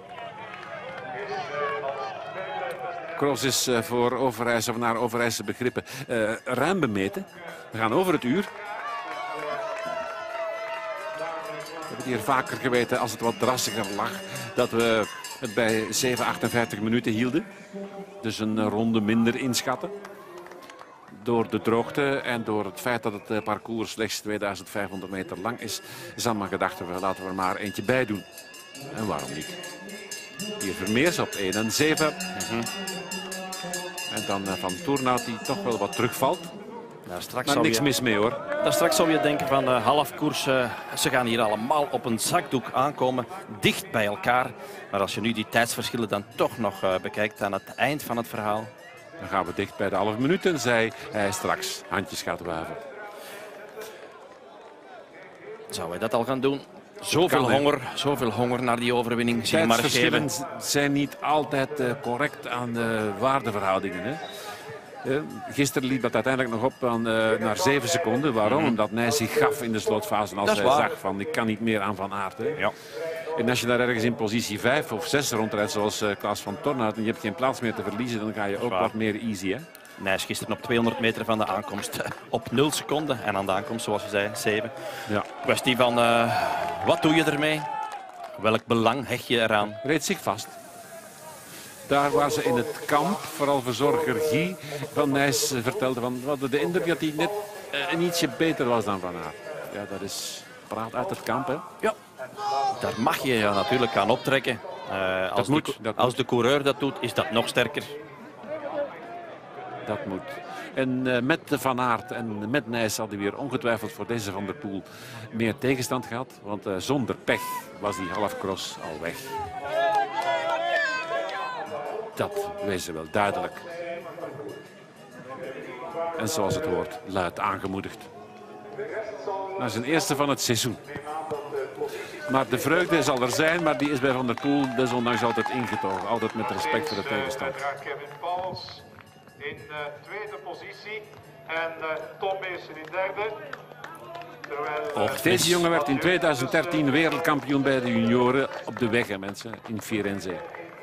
Cross is uh, voor Overijse of naar Overijse begrippen uh, ruim bemeten. We gaan over het uur. We hebben hier vaker geweten, als het wat drassiger lag, dat we het bij zeven achtenvijftig minuten hielden. Dus een ronde minder inschatten. Door de droogte en door het feit dat het parcours slechts tweeduizend vijfhonderd meter lang is, is allemaal gedacht, we laten we er maar eentje bij doen. En waarom niet? Hier Vermeers op één en zeven. Mm-hmm. En dan Van Toornout die toch wel wat terugvalt. Ja, straks maar niks je, mis mee hoor. Daar straks zou je denken van uh, halfkoers, uh, ze gaan hier allemaal op een zakdoek aankomen, dicht bij elkaar. Maar als je nu die tijdsverschillen dan toch nog uh, bekijkt aan het eind van het verhaal. Dan gaan we dicht bij de half minuut en zij hij straks handjes gaat wuiven. Zou hij dat al gaan doen? Zoveel honger, zoveel honger naar die overwinning. Tijdsverschillen zijn niet altijd uh, correct aan de waardeverhoudingen. Hè? Uh, gisteren liep dat uiteindelijk nog op aan, uh, naar zeven seconden. Waarom? Mm-hmm. Omdat Nijs zich gaf in de slotfase als hij waar. zag van ik kan niet meer aan Van Aert. Hè? Ja. En als je daar ergens in positie vijf of zes rondrijdt zoals uh, Klaas van Tornout en je hebt geen plaats meer te verliezen, dan ga je ook wat meer easy. Hè? Nijs gisteren op tweehonderd meter van de aankomst op nul seconden. En aan de aankomst, zoals je zei, zeven. Ja. Kwestie van uh, wat doe je ermee? Welk belang hecht je eraan? Reed zich vast. Daar waar ze in het kamp, vooral verzorger Guy van Nijs vertelde, van, we hadden de indruk dat hij net uh, een ietsje beter was dan Van Aert. Ja, dat is praat uit het kamp. Hè? Ja, daar mag je je natuurlijk aan optrekken. Uh, als, dat moet, de, dat als moet. de coureur dat doet, is dat nog sterker. Dat moet. En uh, met de Van Aert en met Nijs hadden we weer ongetwijfeld voor deze Van der Poel meer tegenstand gehad. Want uh, zonder pech was die halfcross al weg. Dat wezen wel duidelijk. En zoals het hoort, luid aangemoedigd. Dat is een eerste van het seizoen. Maar de vreugde zal er zijn, maar die is bij Van der Poel desondanks altijd ingetogen. Altijd met respect voor de tegenstand. Kevin Pauwels in de tweede positie en uh, Tom Meesen in derde. Terwijl, uh, Deze jongen werd in tweeduizend dertien wereldkampioen bij de junioren op de weg, hè, mensen, in Firenze.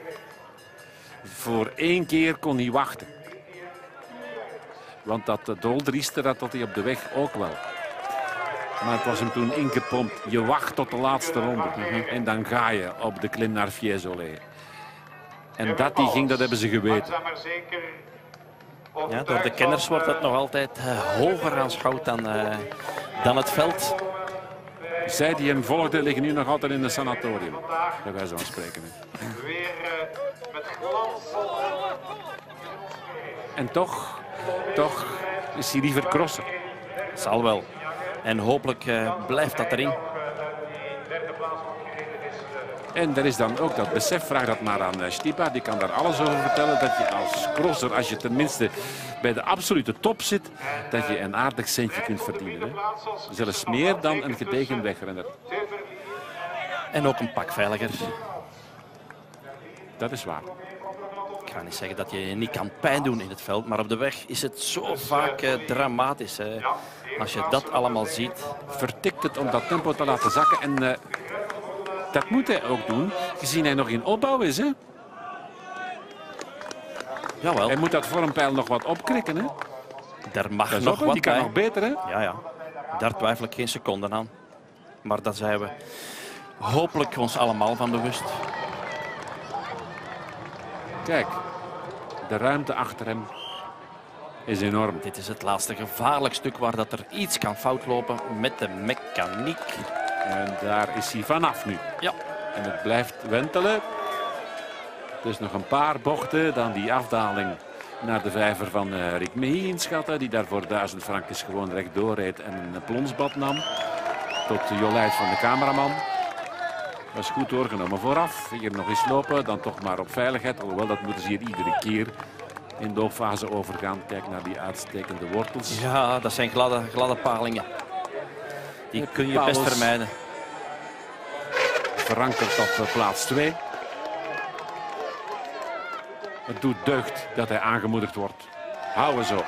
Voor één keer kon hij wachten. Want dat doldrieste, dat had hij op de weg ook wel. Maar het was hem toen ingepompt. Je wacht tot de laatste ronde. Mm-hmm. En dan ga je op de klim naar Fiesole. En dat die ging, dat hebben ze geweten. Ja, door de kenners wordt dat nog altijd uh, hoger aanschouwd dan, uh, dan het veld. Zij die hem volgden liggen nu nog altijd in een sanatorium. Bij wijze van spreken. Weer uh, met glans. En toch, toch is hij liever crossen. Zal wel. En hopelijk uh, blijft dat erin. En er is dan ook dat besef, vraag dat maar aan uh, Stipa, die kan daar alles over vertellen, dat je als crosser, als je tenminste bij de absolute top zit, dat je een aardig centje kunt verdienen. Hè? Zelfs meer dan een gedegen wegrenner. En ook een pak veiliger. Dat is waar. Ik ga niet zeggen dat je je niet kan pijn doen in het veld, maar op de weg is het zo vaak uh, dramatisch. Hè. Als je dat allemaal ziet. Vertikt het om dat tempo te laten zakken. En uh, dat moet hij ook doen, gezien hij nog in opbouw is. Hè? Jawel. Hij moet dat vormpeil nog wat opkrikken. Hè? Er mag dat nog op, wat die kan bij. nog beter, hè? Ja, ja. Daar twijfel ik geen seconde aan. Maar daar zijn we hopelijk ons allemaal van bewust. Kijk, de ruimte achter hem is enorm. Dit is het laatste gevaarlijk stuk waar dat er iets kan fout lopen met de mechaniek. En daar is hij vanaf nu. Ja. En het blijft wentelen. Dus nog een paar bochten, dan die afdaling naar de vijver van uh, Rick Mehy inschatten. Die daar voor duizend frankjes gewoon rechtdoor reed en een plonsbad nam. Tot de jolijt van de cameraman. Dat is goed doorgenomen vooraf. Hier nog eens lopen, dan toch maar op veiligheid. Alhoewel, dat moeten ze hier iedere keer in de opfase overgaan. Kijk naar die uitstekende wortels. Ja, dat zijn gladde, gladde palingen. Die kun je best vermijden. Verankerd op plaats twee. Het doet deugd dat hij aangemoedigd wordt. Houden zo.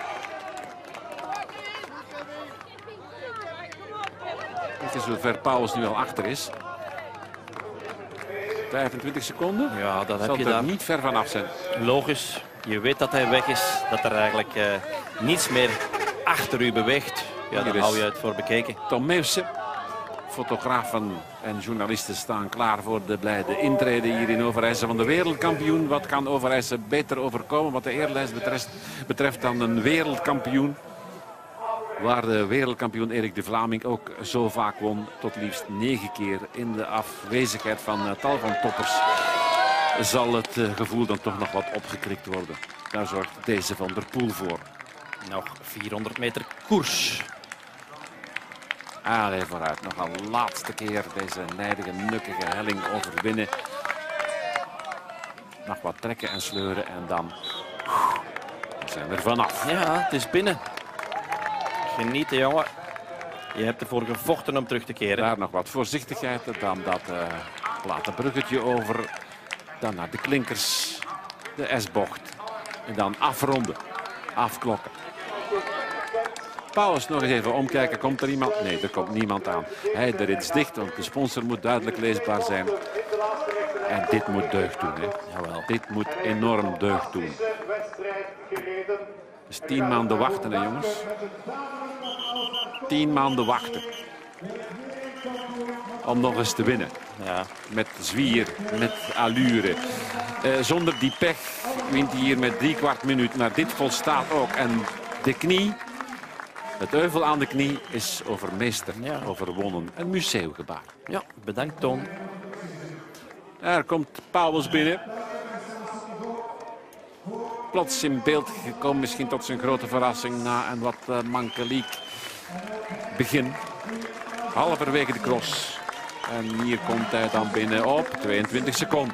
Kijk eens hoe ver Pauwels nu al achter is. vijfentwintig seconden. Ja, dat heb Zal je er daar niet ver vanaf zijn. Logisch. Je weet dat hij weg is. Dat er eigenlijk uh, niets meer achter u beweegt. Ja, dan hou je het voor bekeken. Tom Meeuwse. Fotografen en journalisten staan klaar voor de blijde intrede hier in Overijse van de wereldkampioen. Wat kan Overijse beter overkomen wat de eerlijst betreft, betreft dan een wereldkampioen? Waar de wereldkampioen Erik de Vlaming ook zo vaak won. Tot liefst negen keer in de afwezigheid van uh, tal van toppers. Zal het uh, gevoel dan toch nog wat opgekrikt worden. Daar zorgt deze Van der Poel voor. Nog vierhonderd meter koers. Allee, vooruit. Nog een laatste keer deze nijdige, nukkige helling overwinnen. Nog wat trekken en sleuren en dan we zijn er vanaf. Ja, het is binnen. Genieten, jongen. Je hebt ervoor gevochten om terug te keren. Daar nog wat voorzichtigheid. Dan dat uh, late bruggetje over. Dan naar de klinkers. De S-bocht. En dan afronden. Afklokken. Pauwels nog eens even omkijken. Komt er iemand? Nee, er komt niemand aan. Hij, de rit is dicht, want de sponsor moet duidelijk leesbaar zijn. En dit moet deugd doen. Hè. Jawel. Dit moet enorm deugd doen. Dus tien maanden wachten, hè, jongens. Tien maanden wachten. Om nog eens te winnen. Ja. Met zwier, met allure. Uh, zonder die pech wint hij hier met drie kwart minuut. Maar dit volstaat ook. En de knie, het euvel aan de knie, is overmeesterd, ja. overwonnen. Een museumgebaar. Ja, bedankt Toon. Daar komt Pauwels binnen. Plots in beeld gekomen, misschien tot zijn grote verrassing, na een wat uh, mankeliek begin. Halverwege de cross. En hier komt hij dan binnen op tweeëntwintig seconden.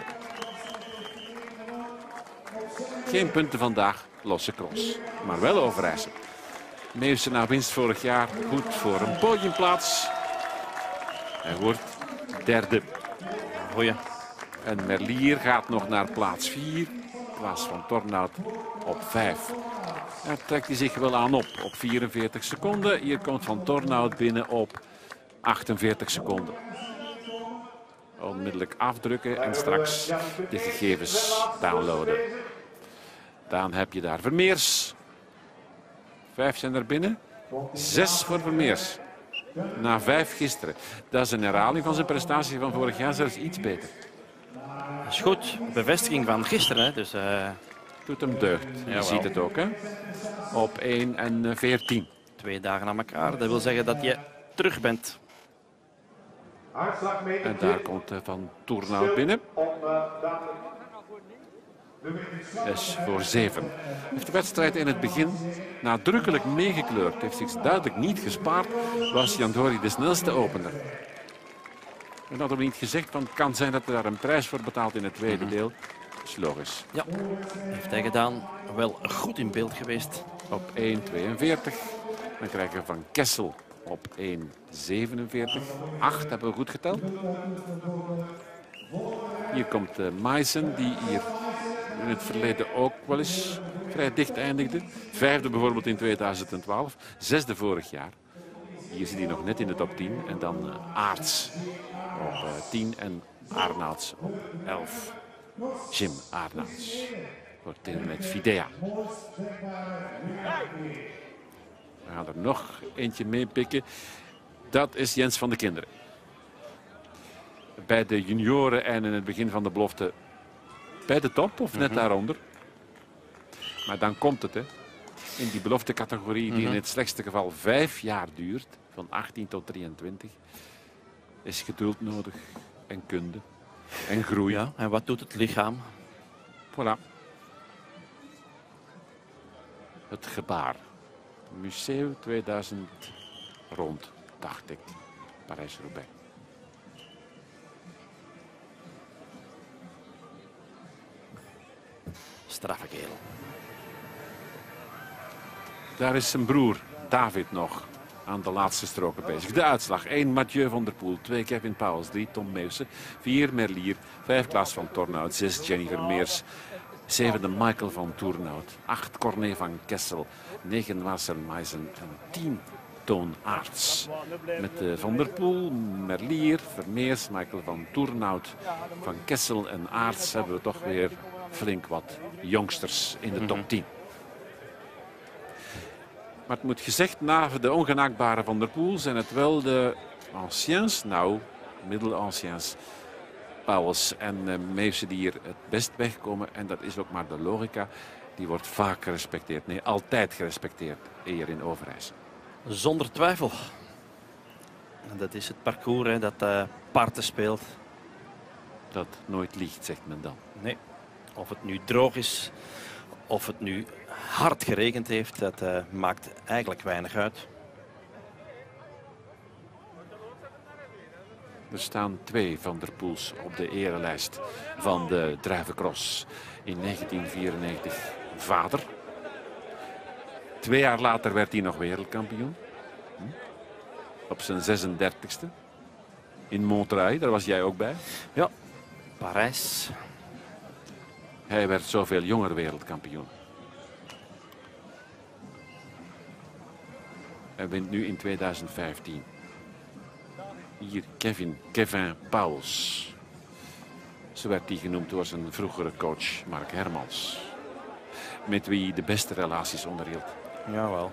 Geen punten vandaag, losse cross. Maar wel Overijse. Meeuwse na winst vorig jaar goed voor een podiumplaats. Hij wordt derde. Goeie. En Merlier gaat nog naar plaats vier. Klaas van Tornout op vijf. Daar trekt hij zich wel aan op, op vierenveertig seconden. Hier komt Van Tornout binnen op achtenveertig seconden. Onmiddellijk afdrukken en straks de gegevens downloaden. Dan heb je daar Vermeers. Vijf zijn er binnen. Zes voor Vermeers. Na vijf gisteren. Dat is een herhaling van zijn prestatie van vorig jaar, zelfs iets beter. Dat is goed. Bevestiging van gisteren. Hè. Dus, uh... doet hem deugd. Je Jawel. ziet het ook, hè? Op één en veertien. Twee dagen aan elkaar. Dat wil zeggen dat je terug bent. En daar komt Van Tornout binnen. is voor zeven. Heeft de wedstrijd in het begin nadrukkelijk meegekleurd. Heeft zich duidelijk niet gespaard. Was Jan Dori de snelste opener. En hadden we niet gezegd, van het kan zijn dat er daar een prijs voor betaalt in het tweede Mm-hmm. deel. Dat is logisch. Ja, heeft hij gedaan. Wel goed in beeld geweest. Op één tweeënveertig. Dan krijgen we van Kessel op één zevenenveertig. acht hebben we goed geteld. Hier komt uh, Meissen, die hier in het verleden ook wel eens vrij dicht eindigde. Vijfde bijvoorbeeld in tweeduizend twaalf. Zesde vorig jaar. Hier zit hij nog net in de top tien. En dan uh, Aerts op uh, tien en Arnouds op elf. Jim Arnouds voor Telenet Fidea. We gaan er nog eentje meepikken. Dat is Jens van de Kinderen. Bij de junioren en in het begin van de belofte bij de top of net Mm-hmm. daaronder. Maar dan komt het, hè. In die beloftecategorie die Mm-hmm. in het slechtste geval vijf jaar duurt, van achttien tot drieëntwintig, is geduld nodig en kunde en groei. Ja, en wat doet het lichaam? Voilà. Het gebaar. Museum tweeduizend rond, dacht ik. Parijs-Roubaix. Straffe kerel. Daar is zijn broer David nog aan de laatste stroken bezig. De uitslag: één Mathieu van der Poel, twee Kevin Pauwels, drie Tom Meusen, vier Merlier, vijf Klaas van Tornout, zes Jenny Vermeers, zevende Michael van Toernout, acht Corné van Kessel, negen Marcel Meissen en tien Toon Aerts. Met uh, Van der Poel, Merlier, Vermeers, Michael van Toernout, Van Kessel en Aerts hebben we toch weer flink wat jongsters in de top tien. Maar het moet gezegd, na de ongenaakbare Van der Poel zijn het wel de anciens, nou, middelanciens, Pauwels en uh, Meusen die hier het best wegkomen. En dat is ook maar de logica. Die wordt vaak gerespecteerd. Nee, altijd gerespecteerd hier in Overijssel. Zonder twijfel. En dat is het parcours hè, dat uh, parten speelt. Dat nooit liegt, zegt men dan. Nee. Of het nu droog is, of het nu hard geregend heeft, dat uh, maakt eigenlijk weinig uit. Er staan twee Van der Poels op de erelijst van de druivencross. In negentien vierennegentig vader. Twee jaar later werd hij nog wereldkampioen. Hm? Op zijn zesendertigste. In Montreuil, daar was jij ook bij. Ja, Parijs. Hij werd zoveel jonger wereldkampioen. Hij wint nu in tweeduizend vijftien. Hier Kevin, Kevin Pauwels. Zo werd hij genoemd door zijn vroegere coach Mark Hermans. Met wie hij de beste relaties onderhield. Jawel.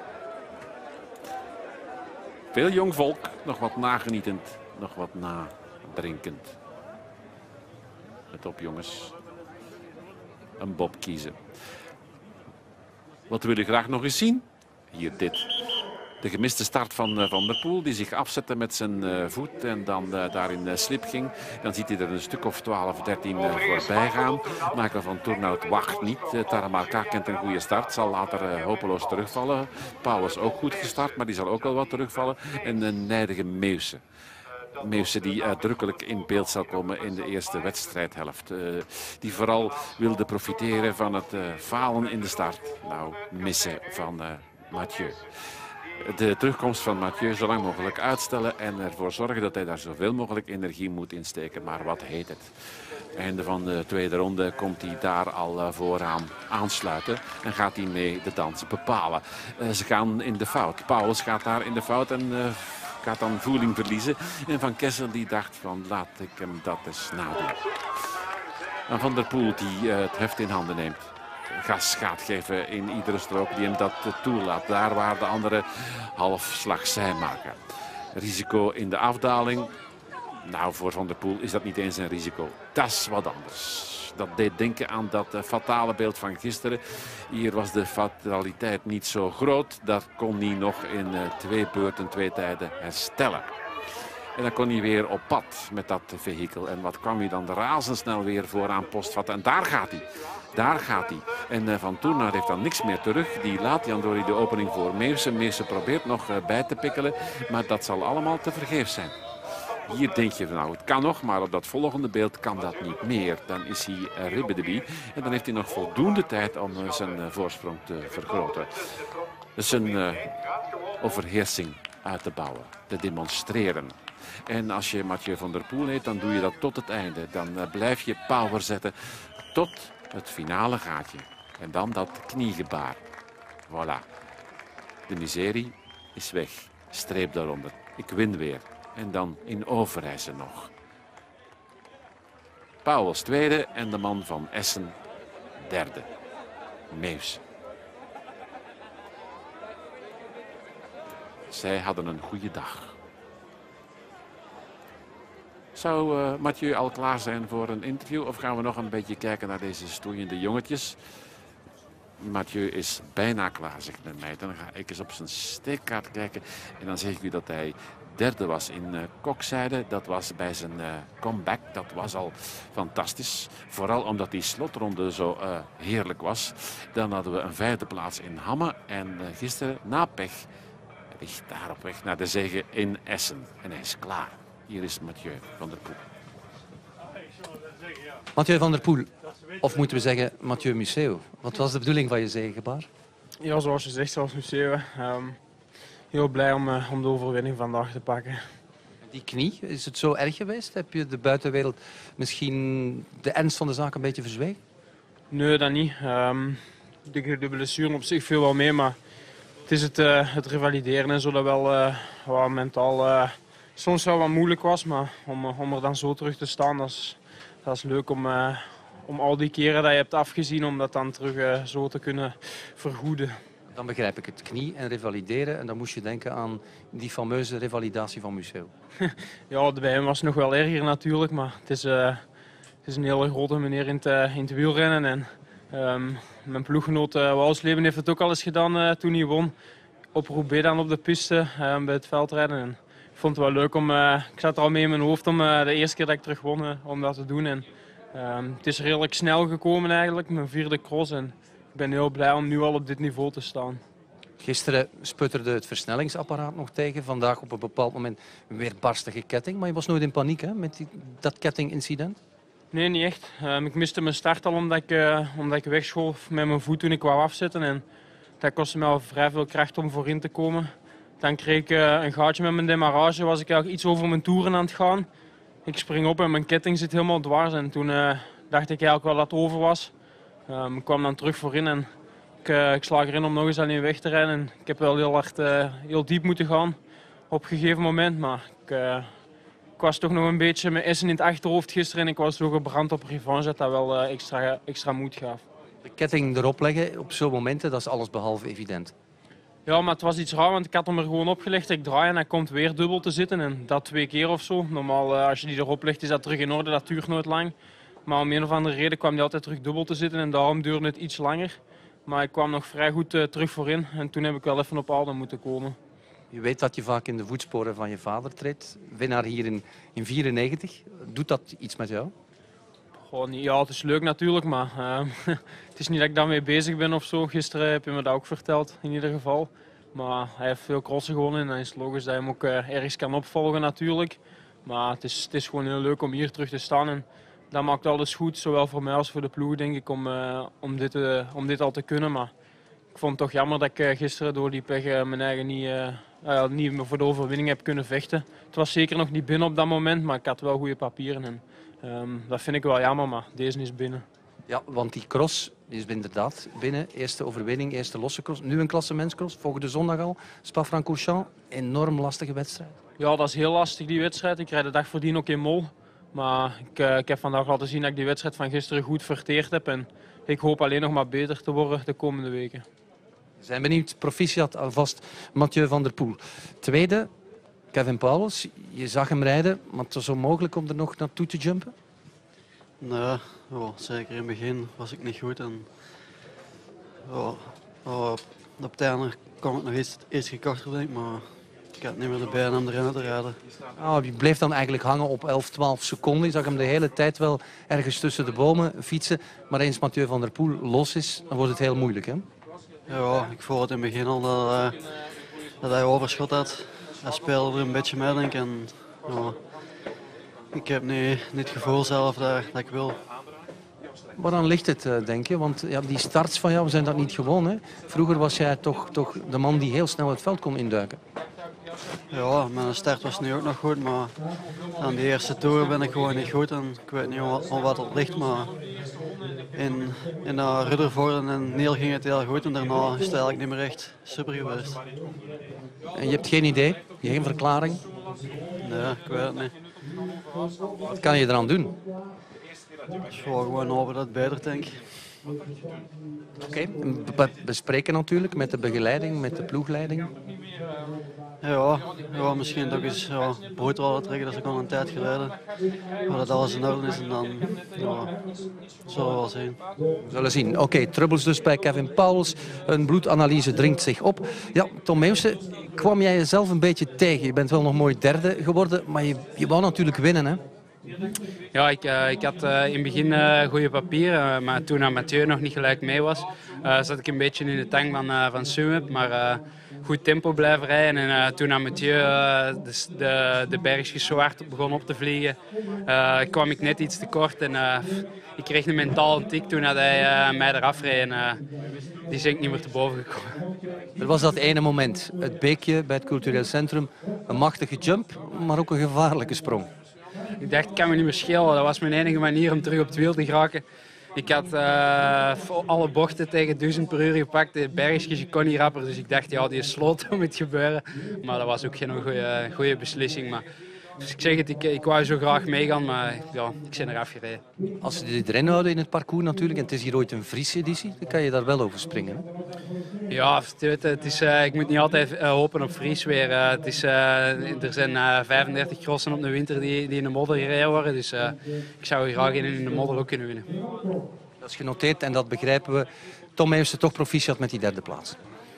Veel jong volk, nog wat nagenietend, nog wat nadrinkend. Let op jongens. Een Bob kiezen. Wat wil je graag nog eens zien? Hier dit. De gemiste start van uh, Van der Poel, die zich afzette met zijn uh, voet en dan uh, daar in uh, slip ging. Dan ziet hij er een stuk of twaalf, dertien uh, voorbij gaan. Michael van Toernout wacht niet. Uh, Taramalka kent een goede start, zal later uh, hopeloos terugvallen. Pauwels ook goed gestart, maar die zal ook wel wat terugvallen. En een nijdige Meusen. Meusen die uitdrukkelijk in beeld zal komen in de eerste wedstrijdhelft. Uh, die vooral wilde profiteren van het uh, falen in de start. Nou, missen van uh, Mathieu. De terugkomst van Mathieu zo lang mogelijk uitstellen en ervoor zorgen dat hij daar zoveel mogelijk energie moet insteken. Maar wat heet het? Einde van de tweede ronde komt hij daar al vooraan aansluiten en gaat hij mee de dans bepalen. Uh, ze gaan in de fout. Pauwels gaat daar in de fout en uh, gaat dan voeling verliezen. En Van Kessel die dacht van laat ik hem dat eens nadoen. En Van der Poel die uh, het heft in handen neemt. Gas gaat geven in iedere strook die hem dat toelaat. Daar waar de anderen halfslag zijn maken. Risico in de afdaling. Nou, voor Van der Poel is dat niet eens een risico. Dat is wat anders. Dat deed denken aan dat uh, fatale beeld van gisteren. Hier was de fataliteit niet zo groot. Dat kon hij nog in uh, twee beurten, twee tijden herstellen. En dan kon hij weer op pad met dat vehikel. En wat kwam hij dan razendsnel weer vooraan postvatten. En daar gaat hij. Daar gaat hij. En uh, Van Toornaert heeft dan niks meer terug. Die laat Jan Dory de opening voor Meeuwse. Meeuwse probeert nog uh, bij te pikkelen. Maar dat zal allemaal te vergeefs zijn. Hier denk je, nou het kan nog, maar op dat volgende beeld kan dat niet meer. Dan is hij uh, ribbedebie. En dan heeft hij nog voldoende tijd om uh, zijn uh, voorsprong te vergroten. Dus een uh, overheersing uit te bouwen, te demonstreren. En als je Mathieu van der Poel heet, dan doe je dat tot het einde. Dan uh, blijf je power zetten tot het finale gaatje. En dan dat kniegebaar. Voilà. De miserie is weg. Streep daaronder. Ik win weer. En dan in Overijse nog. Pauwels tweede en de man van Essen derde. Meeuwse. Zij hadden een goede dag. Zou uh, Mathieu al klaar zijn voor een interview of gaan we nog een beetje kijken naar deze stoeiende jongetjes? Mathieu is bijna klaar, zegt men mij. Dan ga ik eens op zijn steekkaart kijken en dan zeg ik u dat hij derde was in uh, kokzijde. Dat was bij zijn uh, comeback. Dat was al fantastisch. Vooral omdat die slotronde zo uh, heerlijk was. Dan hadden we een vijfde plaats in Hamme en uh, gisteren na pech ligt daar op weg naar de zege in Essen. En hij is klaar. Hier is Mathieu van der Poel. Mathieu van der Poel, of moeten we zeggen Mathieu Museeuw. Wat was de bedoeling van je zegebaar? Ja, zoals je zegt, zoals Museeuw. Um, heel blij om, uh, om de overwinning vandaag te pakken. Die knie, is het zo erg geweest? Heb je de buitenwereld misschien de ernst van de zaak een beetje verzwegen? Nee, dat niet. Um, de, de blessure op zich viel wel mee, maar het is het, uh, het revalideren en zo dat wel uh, wat mentaal uh, soms wel wat moeilijk was. Maar om, om er dan zo terug te staan, dat is, dat is leuk om, uh, om al die keren dat je hebt afgezien, om dat dan terug uh, zo te kunnen vergoeden. Dan begrijp ik het, knie en revalideren. En dan moest je denken aan die fameuze revalidatie van Museeuw. Ja, bij hem was het nog wel erger natuurlijk, maar het is, uh, het is een hele grote meneer in het, uh, in het wielrennen. En, um, mijn ploeggenoot uh, Wouwsleben heeft het ook al eens gedaan uh, toen hij won. Op Roubaix dan op de piste uh, bij het veldrijden. En ik vond het wel leuk om, uh, ik zat er al mee in mijn hoofd om uh, de eerste keer dat ik terug won, uh, om dat te doen. En, um, het is redelijk snel gekomen eigenlijk, mijn vierde cross. En ik ben heel blij om nu al op dit niveau te staan. Gisteren sputterde het versnellingsapparaat nog tegen. Vandaag op een bepaald moment een weerbarstige ketting. Maar je was nooit in paniek hè, met die, dat kettingincident? Nee, niet echt. Um, ik miste mijn start al omdat ik, uh, omdat ik wegschoof met mijn voet toen ik wou afzetten. En dat kostte mij al vrij veel kracht om voorin te komen. Dan kreeg ik uh, een gaatje met mijn demarrage. Was ik eigenlijk iets over mijn toeren aan het gaan. Ik spring op en mijn ketting zit helemaal dwars. En toen uh, dacht ik eigenlijk wel dat het over was. Um, ik kwam dan terug voorin en ik, uh, ik slaag erin om nog eens alleen weg te rijden. En ik heb wel heel hard, uh, heel diep moeten gaan op een gegeven moment. Maar ik, uh, ik was toch nog een beetje met Essen in het achterhoofd gisteren. En ik was zo gebrand op revanche dat dat wel uh, extra, extra moed gaf. De ketting erop leggen op zo'n momenten, dat is alles behalve evident. Ja, maar het was iets raar, want ik had hem er gewoon opgelegd. Ik draai en hij komt weer dubbel te zitten. En dat twee keer of zo. Normaal, uh, als je die erop legt, is dat terug in orde. Dat duurt nooit lang. Maar om een of andere reden kwam hij altijd terug dubbel te zitten. En daarom duurde het iets langer. Maar ik kwam nog vrij goed uh, terug voorin. En toen heb ik wel even op adem moeten komen. Je weet dat je vaak in de voetsporen van je vader treedt. Winnaar hier in in vierennegentig. Doet dat iets met jou? Gewoon, ja, het is leuk natuurlijk, maar uh, het is niet dat ik daarmee bezig ben of zo. Gisteren heb je me dat ook verteld, in ieder geval. Maar hij heeft veel crossen gewonnen en dan is het logisch dat hij hem ook uh, ergens kan opvolgen natuurlijk. Maar het is, het is gewoon heel leuk om hier terug te staan. En dat maakt alles goed, zowel voor mij als voor de ploeg, denk ik, om, uh, om, dit, uh, om dit al te kunnen. Maar ik vond het toch jammer dat ik uh, gisteren door die pech uh, mijn eigen niet, uh, uh, niet voor de overwinning heb kunnen vechten. Het was zeker nog niet binnen op dat moment, maar ik had wel goede papieren. En, um, dat vind ik wel jammer, maar deze is binnen. Ja, want die cross is inderdaad binnen. Eerste overwinning, eerste losse cross. Nu een klassementscross, volgende zondag al. Spa-Francorchamps, enorm lastige wedstrijd. Ja, dat is heel lastig, die wedstrijd. Ik rijd de dag voordien ook in Mol. Maar ik, uh, ik heb vandaag laten zien dat ik die wedstrijd van gisteren goed verteerd heb. En ik hoop alleen nog maar beter te worden de komende weken. We zijn benieuwd. Proficiat alvast Mathieu van der Poel. Tweede, Kevin Pauwels. Je zag hem rijden, maar het was onmogelijk om er nog naartoe te jumpen? Nee, oh, zeker in het begin was ik niet goed. En, oh, oh, op het einde kwam ik nog iets, iets gekorter, denk ik, maar ik had niet meer de benen om erin te rijden. Oh, je bleef dan eigenlijk hangen op elf, twaalf seconden. Je zag hem de hele tijd wel ergens tussen de bomen fietsen. Maar eens Mathieu van der Poel los is, dan wordt het heel moeilijk, hè? Ja, ik voelde het in het begin al dat, uh, dat hij overschot had. Hij speelde er een beetje mee, denk ik. En, ja, ik heb niet, niet het gevoel zelf dat, dat ik wil. Waaraan ligt het, denk je? Want ja, die starts van jou, we zijn dat niet gewoon. Hè? Vroeger was jij toch, toch de man die heel snel het veld kon induiken. Ja, mijn start was nu ook nog goed, maar aan die eerste toer ben ik gewoon niet goed. En ik weet niet om wat het ligt, maar in, in uh, Ruddervoorde en Niel ging het heel goed. En daarna is het eigenlijk niet meer echt super geweest. En je hebt geen idee? Geen verklaring? Nee, ik weet het niet. Wat kan je eraan doen? Dus gewoon hopen dat het beter, denk ik. Oké, okay. Bespreken natuurlijk met de begeleiding, met de ploegleiding. Ja, ja misschien ook eens ja, brood willen trekken, dat is ook al een tijd geleden. Maar dat alles in orde is en dan ja, zullen we wel zien. We zullen zien. Oké, okay, troubles dus bij Kevin Pauwels. Een bloedanalyse dringt zich op. Ja, Tom Meeuwse, kwam jij jezelf een beetje tegen? Je bent wel nog mooi derde geworden, maar je, je wou natuurlijk winnen, hè? Ja, ik, uh, ik had uh, in het begin uh, goede papieren, uh, maar toen Mathieu nog niet gelijk mee was, uh, zat ik een beetje in de tang van, uh, van Sunweb, maar uh, goed tempo blijven rijden. En uh, toen Mathieu uh, de, de, de bergjes zo hard begon op te vliegen, uh, kwam ik net iets te kort en uh, ik kreeg een mentale tik toen hij uh, mij eraf reed en uh, die is ik niet meer te boven gekomen. Er was dat ene moment, het beekje bij het cultureel centrum, een machtige jump, maar ook een gevaarlijke sprong. Ik dacht, het kan me niet meer schelen. Dat was mijn enige manier om terug op het wiel te geraken. Ik had uh, alle bochten tegen duizend per uur gepakt. De bergjes, je kon niet rapper. Dus ik dacht, ja, die is sloten moet gebeuren. Maar dat was ook geen goede, goede beslissing. Maar, dus ik zeg het, ik, ik wou zo graag meegaan, maar ja, ik ben eraf gereden. Als ze dit erin houden in het parcours natuurlijk, en het is hier ooit een Friese editie, dan kan je daar wel over springen. Hè? Ja, het is, uh, ik moet niet altijd uh, hopen op Fries weer. Uh, het is, uh, er zijn uh, vijfendertig crossen op de winter die, die in de modder gereden worden. Dus uh, ik zou graag in, in de modder ook kunnen winnen. Dat is genoteerd en dat begrijpen we. Tom Meeuwse toch proficiat met die derde plaats.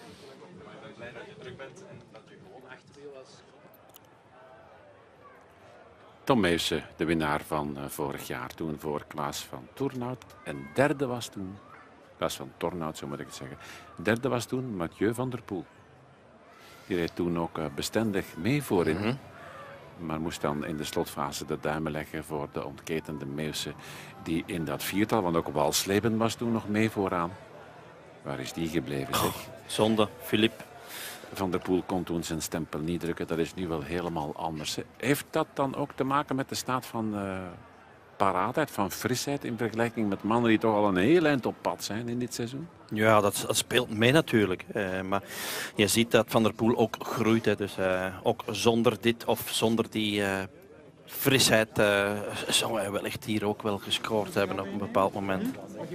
Tom Meeuwse, de winnaar van uh, vorig jaar, toen voor Klaas van Toornout. En derde was toen, Klaas van Tornout, zo moet ik het zeggen. Derde was toen Mathieu van der Poel. Die reed toen ook uh, bestendig mee voorin. Mm-hmm. Maar moest dan in de slotfase de duimen leggen voor de ontketende Meeuwse. Die in dat viertal, want ook Walsleben was toen nog mee vooraan. Waar is die gebleven, zeg? Oh, zonde, Philippe. Van der Poel kon toen zijn stempel niet drukken. Dat is nu wel helemaal anders. Heeft dat dan ook te maken met de staat van uh, paraatheid, van frisheid... in vergelijking met mannen die toch al een heel eind op pad zijn in dit seizoen? Ja, dat, dat speelt mee natuurlijk. Uh, maar je ziet dat Van der Poel ook groeit. Hè. Dus uh, ook zonder dit of zonder die uh, frisheid... Uh, zou hij wellicht hier ook wel gescoord hebben op een bepaald moment.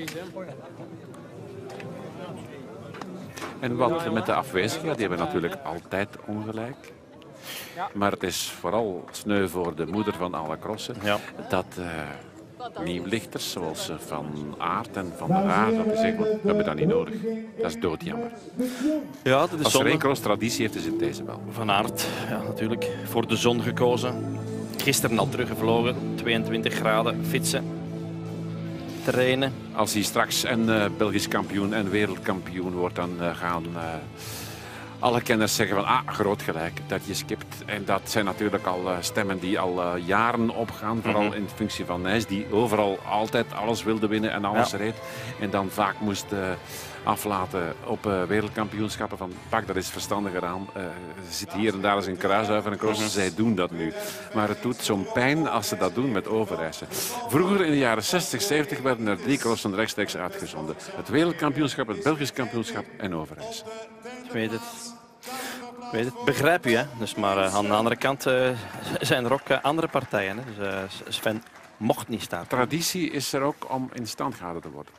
En wat met de afwezigen, die hebben natuurlijk altijd ongelijk. Maar het is vooral sneu voor de moeder van alle crossen. Ja. Dat uh, nieuwlichters zoals Van Aert en Van der Aar, dat die zeggen, we hebben dat niet nodig. Dat is doodjammer. Ja, dat is Als er één cross traditie heeft, is het deze wel. Van Aert, ja, natuurlijk, voor de zon gekozen. Gisteren al teruggevlogen, tweeëntwintig graden, fietsen. Trainen. Als hij straks een uh, Belgisch kampioen en wereldkampioen wordt, dan uh, gaan uh, alle kenners zeggen van ah, groot gelijk dat je skipt. En dat zijn natuurlijk al uh, stemmen die al uh, jaren opgaan, vooral mm-hmm. in functie van Nijs, die overal altijd alles wilde winnen en alles ja. reed. En dan vaak moest uh, aflaten op uh, wereldkampioenschappen van pak, dat is verstandiger aan. Uh, er zit hier en daar eens een kruisuiver en cross, mm-hmm. zij doen dat nu. Maar het doet zo'n pijn als ze dat doen met Overijse. Vroeger in de jaren zestig, zeventig werden er drie crossen rechtstreeks uitgezonden. Het wereldkampioenschap, het Belgisch kampioenschap en Overijse. Ik weet het. Ik weet het. Begrijp je, hè? Dus maar uh, aan de andere kant uh, zijn er ook uh, andere partijen. Hè? Dus, uh, Sven mocht niet staan. Traditie is er ook om in stand gehouden te worden.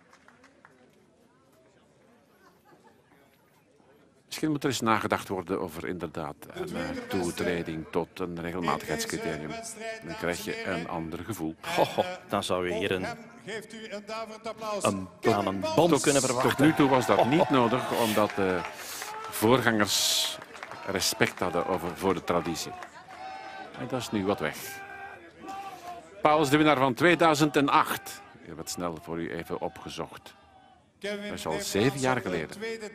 Misschien moet er eens nagedacht worden over inderdaad een uh, toetreding tot een regelmatigheidscriterium. Dan krijg je een ander gevoel. Ho, ho, dan zou je hier een, een, aan een bom tot, kunnen verwachten. Tot nu toe was dat niet nodig, omdat de voorgangers respect hadden over, voor de traditie. En dat is nu wat weg. Pauwels, de winnaar van tweeduizend acht. Heel wat snel voor u even opgezocht. Dat is al zeven jaar geleden.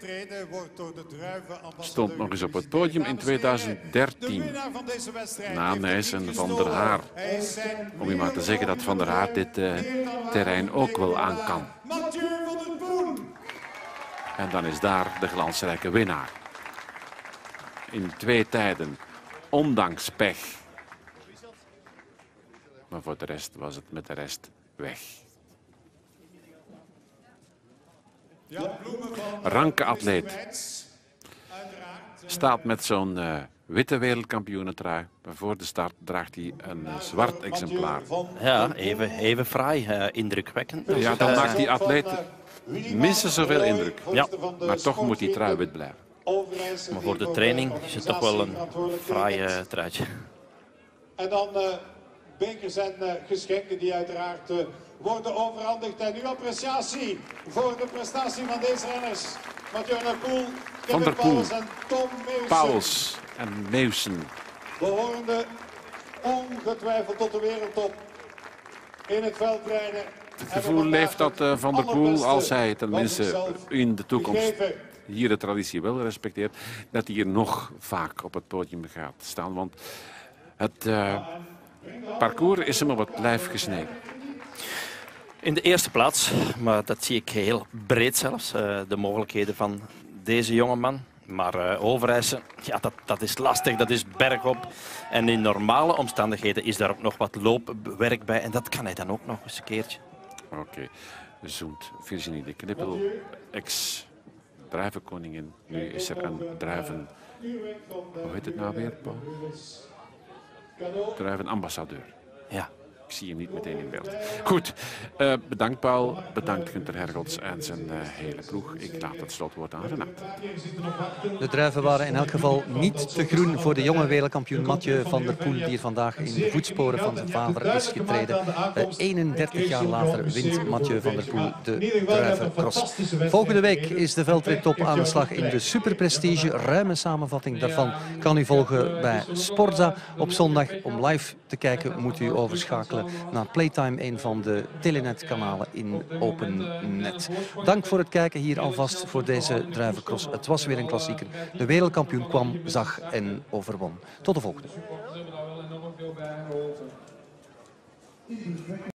Stond nog eens op het podium in tweeduizend dertien. Na Nijs en Van der Haar. Om u maar te zeggen dat Van der Haar dit uh, terrein ook wel aan kan. En dan is daar de glansrijke winnaar. In twee tijden, ondanks pech. Maar voor de rest was het met de rest weg. Ranke atleet. Staat met zo'n uh, witte wereldkampioenentrui. Voor de start draagt hij een uh, zwart exemplaar. Ja, even, even fraai, uh, indrukwekkend. Ja, dan maakt die atleet minstens zoveel indruk. Ja. Maar toch moet die trui wit blijven. Maar voor de training is het toch wel een fraai uh, truitje. En dan uh, bekers en uh, geschenken die uiteraard uh, worden overhandigd. En uw appreciatie voor de prestatie van deze renners. Mathieu van der Poel, Van der Poel, en Tom Meeuwsen. Pauwels en Meeuwsen. Behorende ongetwijfeld tot de wereldtop in het veldrijden. Het gevoel leeft dat uh, Van der Poel, als hij tenminste in de toekomst hier de traditie wel respecteert, dat hij hier nog vaak op het podium gaat staan. Want het uh, parcours is hem op het lijf gesneden. In de eerste plaats, maar dat zie ik heel breed zelfs, uh, de mogelijkheden van deze jongeman. Maar uh, Overijse, ja, dat, dat is lastig, dat is bergop. En in normale omstandigheden is daar ook nog wat loopwerk bij. En dat kan hij dan ook nog eens een keertje. Oké, okay. Zoent Virginie de Knippel, ex-druivenkoningin. Nu is er een druiven... Hoe heet het nou weer, Paul? Druivenambassadeur. Ja. Ik zie hem niet meteen in beeld. Goed, uh, bedankt Paul, bedankt Gunther Hergels en zijn uh, hele ploeg. Ik laat het slotwoord aan Renat. De druiven waren in elk geval niet te groen voor de jonge wereldkampioen Mathieu van der Poel, die hier vandaag in de voetsporen van zijn vader is getreden. Uh, eenendertig jaar later wint Mathieu van der Poel de druivencross. Volgende week is de veldrittop aan de slag in de superprestige. Ruime samenvatting daarvan kan u volgen bij Sporza. Op zondag om live te kijken moet u overschakelen naar Playtime, een van de Telenet-kanalen in OpenNet. Dank voor het kijken hier alvast voor deze druivencross. Het was weer een klassieker. De wereldkampioen kwam, zag en overwon. Tot de volgende.